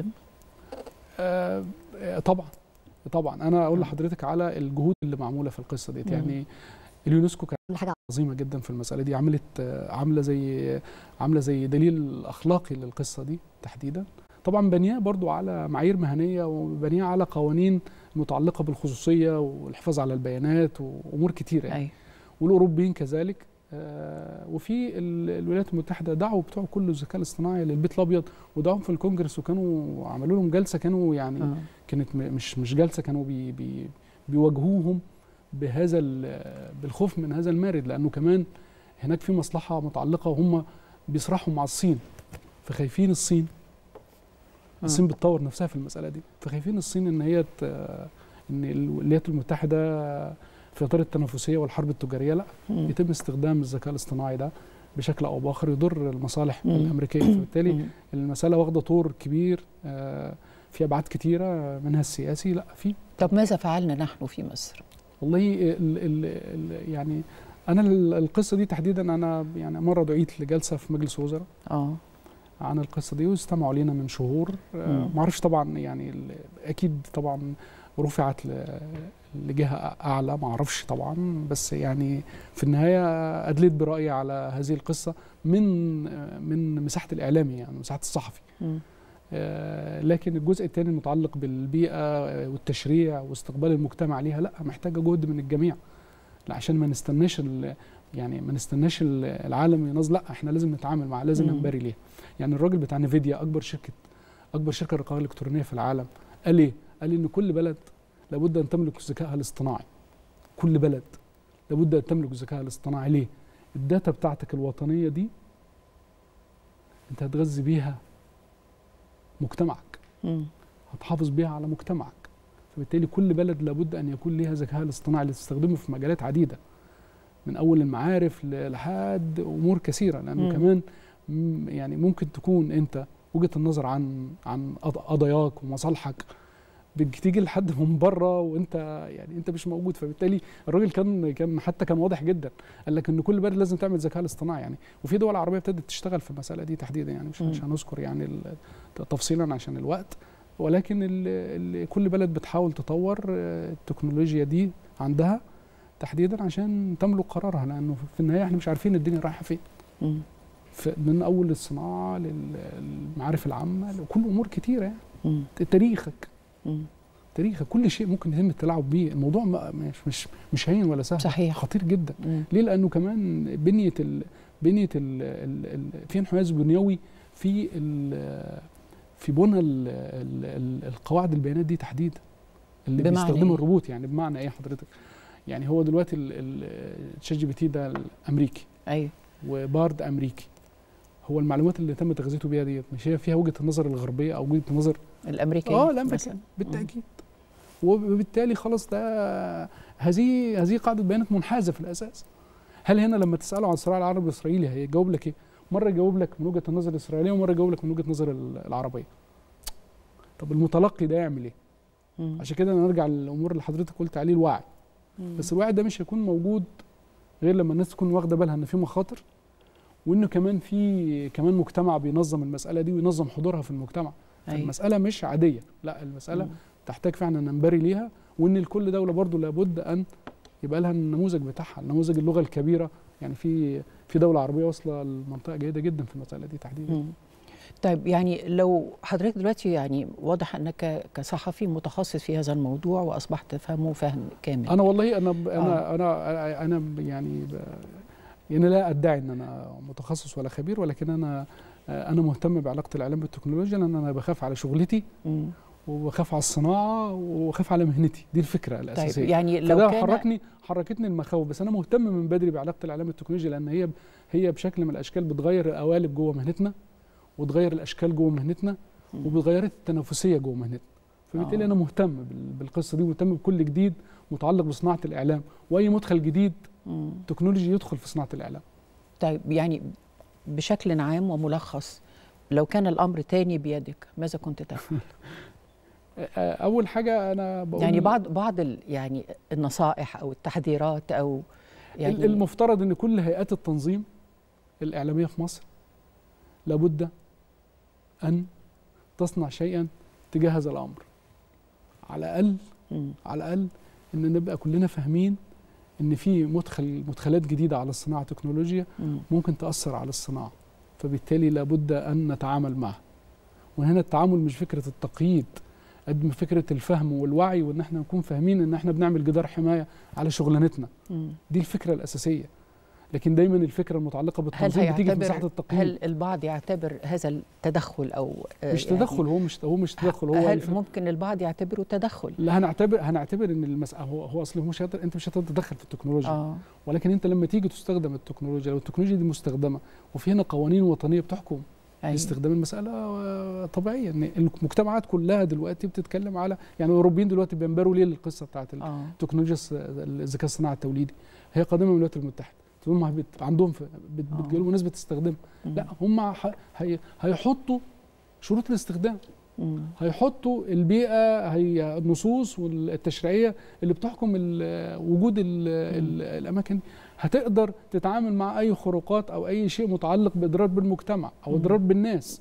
آه طبعا طبعا. انا اقول لحضرتك على الجهود اللي معموله في القصه ديت. يعني اليونسكو كانت حاجه عظيمه جدا في المساله دي، عملت عامله زي عامله زي دليل اخلاقي للقصه دي تحديدا. طبعا بنياه برضو على معايير مهنيه، وبنياه على قوانين متعلقه بالخصوصيه والحفاظ على البيانات وامور كتيره يعني. والاوروبيين كذلك. آه وفي الولايات المتحده دعوا بتوع كل الذكاء الاصطناعي للبيت الابيض، ودعوهم في الكونجرس، وكانوا عملوا لهم جلسه، كانوا يعني آه. كانت مش مش جلسه، كانوا بي بي بيواجهوهم بهذا بالخوف من هذا المارد، لانه كمان هناك في مصلحه متعلقه، وهم بيصرحوا مع الصين، فخايفين الصين الصين بتطور نفسها في المساله دي، فخايفين الصين ان هي ان الولايات المتحده في اطار التنافسيه والحرب التجاريه لا مم. يتم استخدام الذكاء الاصطناعي ده بشكل او باخر يضر المصالح مم. الامريكيه، فبالتالي مم. المساله واخده طور كبير في ابعاد كتيره منها السياسي. لا في. طب ماذا فعلنا نحن في مصر؟ والله ال ال ال يعني انا القصه دي تحديدا، انا يعني مره دعيت لجلسه في مجلس وزراء اه عن القصه دي، واستمعوا لينا من شهور. آه ما اعرفش طبعا، يعني اكيد طبعا رفعت لجهه اعلى، ما اعرفش طبعا، بس يعني في النهايه ادليت برايي على هذه القصه من من مساحه الاعلامي، يعني مساحه الصحفي. م. آه لكن الجزء الثاني المتعلق بالبيئه والتشريع واستقبال المجتمع ليها، لا محتاجه جهد من الجميع، لا عشان ما نستناش يعني ما نستناش العالم ينظ، لا احنا لازم نتعامل معاه، لازم ننبري ليها. يعني الراجل بتاع نيفيديا، اكبر شركه اكبر شركه رقابه الكترونيه في العالم، قال ايه؟ قال ان كل بلد لابد ان تملك ذكائها الاصطناعي. كل بلد لابد ان تملك ذكائها الاصطناعي. ليه؟ الداتا بتاعتك الوطنيه دي انت هتغذي بيها مجتمعك، مم. هتحافظ بيها على مجتمعك، فبالتالي كل بلد لابد ان يكون ليها ذكائها الاصطناعي اللي تستخدمه في مجالات عديده، من اول المعارف لحد امور كثيره، لانه مم. كمان يعني ممكن تكون انت وجهه النظر عن عن قضاياك ومصالحك بتيجي لحد من بره وانت يعني انت مش موجود، فبالتالي الراجل كان كان حتى كان واضح جدا، قال لك ان كل بلد لازم تعمل ذكاء اصطناعي يعني، وفي دول عربيه ابتدت تشتغل في المساله دي تحديدا، يعني مش مش هنذكر يعني تفصيلا عشان الوقت، ولكن ال ال كل بلد بتحاول تطور التكنولوجيا دي عندها تحديدا عشان تملك قرارها، لانه في النهايه احنا مش عارفين الدنيا رايحه فين. من اول الصناعه للمعارف العامه لكل امور كتيره يعني. تاريخك مم. تاريخك كل شيء ممكن يتم التلاعب بيه، الموضوع مش مش مش هين ولا سهل، صحيح. خطير جدا. مم. ليه؟ لانه كمان بنيه ال بنيه ال ال ال في انحياز بنيوي في ال في بنى ال ال القواعد البيانات دي تحديدا اللي بيستخدمها الروبوت. يعني بمعنى ايه حضرتك؟ يعني هو دلوقتي الشات جي بي تي ده الامريكي، ايوه، وبارد امريكي، هو المعلومات اللي تم تغذيته بيها ديت مش هي فيها وجهه النظر الغربيه او وجهه النظر الامريكيه؟ اه الامريكيه بالتاكيد. وبالتالي خلاص ده هذه هذه قاعده بيانات منحازه في الاساس. هل هنا لما تساله عن الصراع العربي الاسرائيلي هيجاوب لك ايه؟ مره يجاوب لك من وجهه النظر الاسرائيليه، ومره يجاوب لك من وجهه النظر العربيه. طب المتلقي ده يعمل ايه؟ مم. عشان كده نرجع للامور اللي حضرتك قلت عليه، الوعي. مم. بس الوعي ده مش هيكون موجود غير لما الناس تكون واخده بالها ان في مخاطر، وانه كمان في كمان مجتمع بينظم المساله دي وينظم حضورها في المجتمع. أيوة. المساله مش عاديه، لا المساله مم. تحتاج فعلا ننبري ليها، وان لكل دوله برضو لابد ان يبقى لها النموذج بتاعها، نموذج اللغه الكبيره. يعني في في دوله عربيه واصله لمنطقه جيده جدا في المساله دي تحديدا. مم. طيب يعني لو حضرتك دلوقتي يعني واضح انك كصحفي متخصص في هذا الموضوع واصبحت تفهمه فهم كامل. انا والله انا انا آه. انا انا يعني يعني لا ادعي ان انا متخصص ولا خبير، ولكن انا انا مهتم بعلاقه الاعلام بالتكنولوجيا، لان انا بخاف على شغلتي م. وبخاف على الصناعه وبخاف على مهنتي، دي الفكره الاساسيه. طيب يعني لو كان حركني حركتني المخاوف، بس انا مهتم من بدري بعلاقه الاعلام بالتكنولوجيا، لان هي هي بشكل من الاشكال بتغير القوالب جوه مهنتنا، وتغير الاشكال جوه مهنتنا، وبتغير التنافسيه جوه مهنتنا. فبالتالي آه. انا مهتم بالقصه دي، ومهتم بكل جديد متعلق بصناعه الاعلام، واي مدخل جديد مم. تكنولوجي يدخل في صناعه الاعلام. طيب يعني بشكل عام وملخص، لو كان الامر تاني بيدك ماذا كنت تفعل؟ اول حاجه انا بقول يعني بعض بعض يعني النصائح او التحذيرات، او يعني المفترض ان كل هيئات التنظيم الاعلاميه في مصر لابد ان تصنع شيئا تجاه هذا الامر، على الاقل م. على الاقل ان نبقى كلنا فاهمين ان في مدخل مدخلات جديده على الصناعه التكنولوجيا م. ممكن تاثر على الصناعه، فبالتالي لابد ان نتعامل معها، وهنا التعامل مش فكره التقييد قد ما فكره الفهم والوعي، وان احنا نكون فاهمين ان احنا بنعمل جدار حمايه على شغلانتنا. م. دي الفكره الاساسيه. لكن دايما الفكره المتعلقه بالتنظيم بتيجي في مساحه التقييد. هل البعض يعتبر هذا التدخل او مش يعني تدخل؟ هو مش هو مش تدخل. هو هل ممكن البعض يعتبره تدخل؟ لا، هنعتبر هنعتبر ان المساله هو هو اصل مش هتقدر، انت مش هتقدر تتدخل في التكنولوجيا. آه. ولكن انت لما تيجي تستخدم التكنولوجيا، لو التكنولوجيا دي مستخدمه وفي هنا قوانين وطنيه بتحكم أيوة. استخدام المساله طبيعيه. ان المجتمعات كلها دلوقتي بتتكلم على، يعني الاوروبيين دلوقتي بينبروا ليه للقصه بتاعت آه. التكنولوجيا الذكاء الصناعي التوليدي. هي قادمه من الولايات المتحده، هم عندهم بتجيلهم ناس بتستخدمها. لا، هم هيحطوا شروط الاستخدام، مم. هيحطوا البيئه، هي النصوص والتشريعيه اللي بتحكم ال وجود ال ال الاماكن دي. هتقدر تتعامل مع اي خروقات او اي شيء متعلق باضرار بالمجتمع او اضرار بالناس.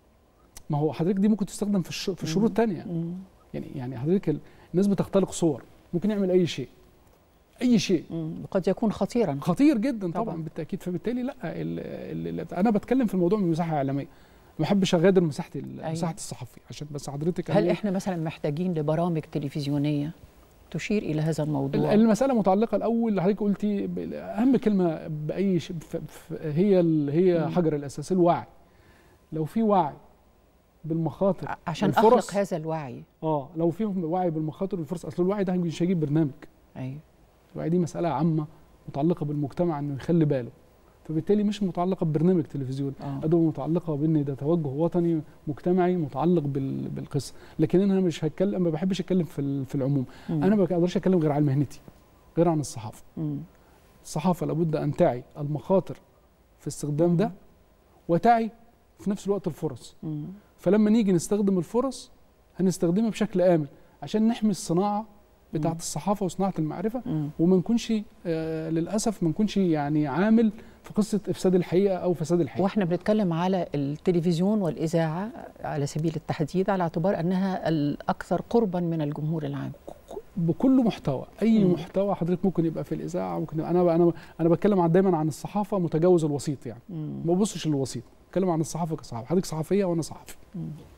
ما هو حضرتك دي ممكن تستخدم في في شروط ثانيه. يعني يعني حضرتك الناس بتختلق صور، ممكن يعمل اي شيء اي شيء قد يكون خطيرا خطير جدا طبعا, طبعا بالتاكيد. فبالتالي لا، ال ال انا بتكلم في الموضوع من مساحه اعلاميه، ما بحبش اغادر مساحه أيوة. مساحه الصحفي عشان بس حضرتك. هل احنا مثلا محتاجين لبرامج تلفزيونيه تشير الى هذا الموضوع؟ المساله متعلقه الاول اللي حضرتك قلتي اهم كلمه باي شيء هي هي حجر الاساس، الوعي. لو في وعي بالمخاطر عشان اخلق هذا الوعي، اه لو في وعي بالمخاطر والفرص، اصل الوعي ده مش هيجيب برنامج. ايوه، الوعي دي مساله عامه متعلقه بالمجتمع انه يخلي باله، فبالتالي مش متعلقه ببرنامج تلفزيوني، قد ما متعلقه بان ده توجه وطني مجتمعي متعلق بالقصه. لكن انا مش هتكلم، ما بحبش اتكلم في في العموم. مم. انا ما بقدرش اتكلم غير عن مهنتي، غير عن الصحافه. مم. الصحافه لابد ان تعي المخاطر في استخدام مم. ده، وتعي في نفس الوقت الفرص. مم. فلما نيجي نستخدم الفرص هنستخدمها بشكل آمن عشان نحمي الصناعه بتاعت الصحافه وصناعه المعرفه، مم. وما نكونش آه للاسف ما نكونش يعني عامل في قصه افساد الحقيقه او فساد الحقيقه. واحنا بنتكلم على التلفزيون والاذاعه على سبيل التحديد، على اعتبار انها الاكثر قربا من الجمهور العام بكل محتوى. اي مم. محتوى حضرتك ممكن يبقى في الاذاعه، ممكن انا انا انا بتكلم دايما عن الصحافه متجاوز الوسيط، يعني مم. ما ببصش للوسيط، بتكلم عن الصحافه كصحافه. حضرتك صحفيه وانا صحفي. مم.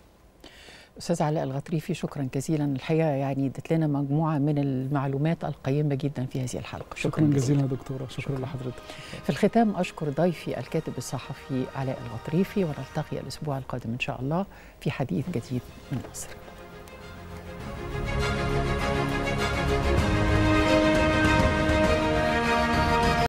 أستاذ علاء الغطريفي، شكرا جزيلا. الحقيقة يعني ادت لنا مجموعة من المعلومات القيمة جدا في هذه الحلقة. شكرا, شكرا جزيلا يا دكتورة. شكرا, شكرا لحضرتك. في الختام أشكر ضيفي الكاتب الصحفي علاء الغطريفي، ونلتقي الأسبوع القادم إن شاء الله في حديث جديد من مصر.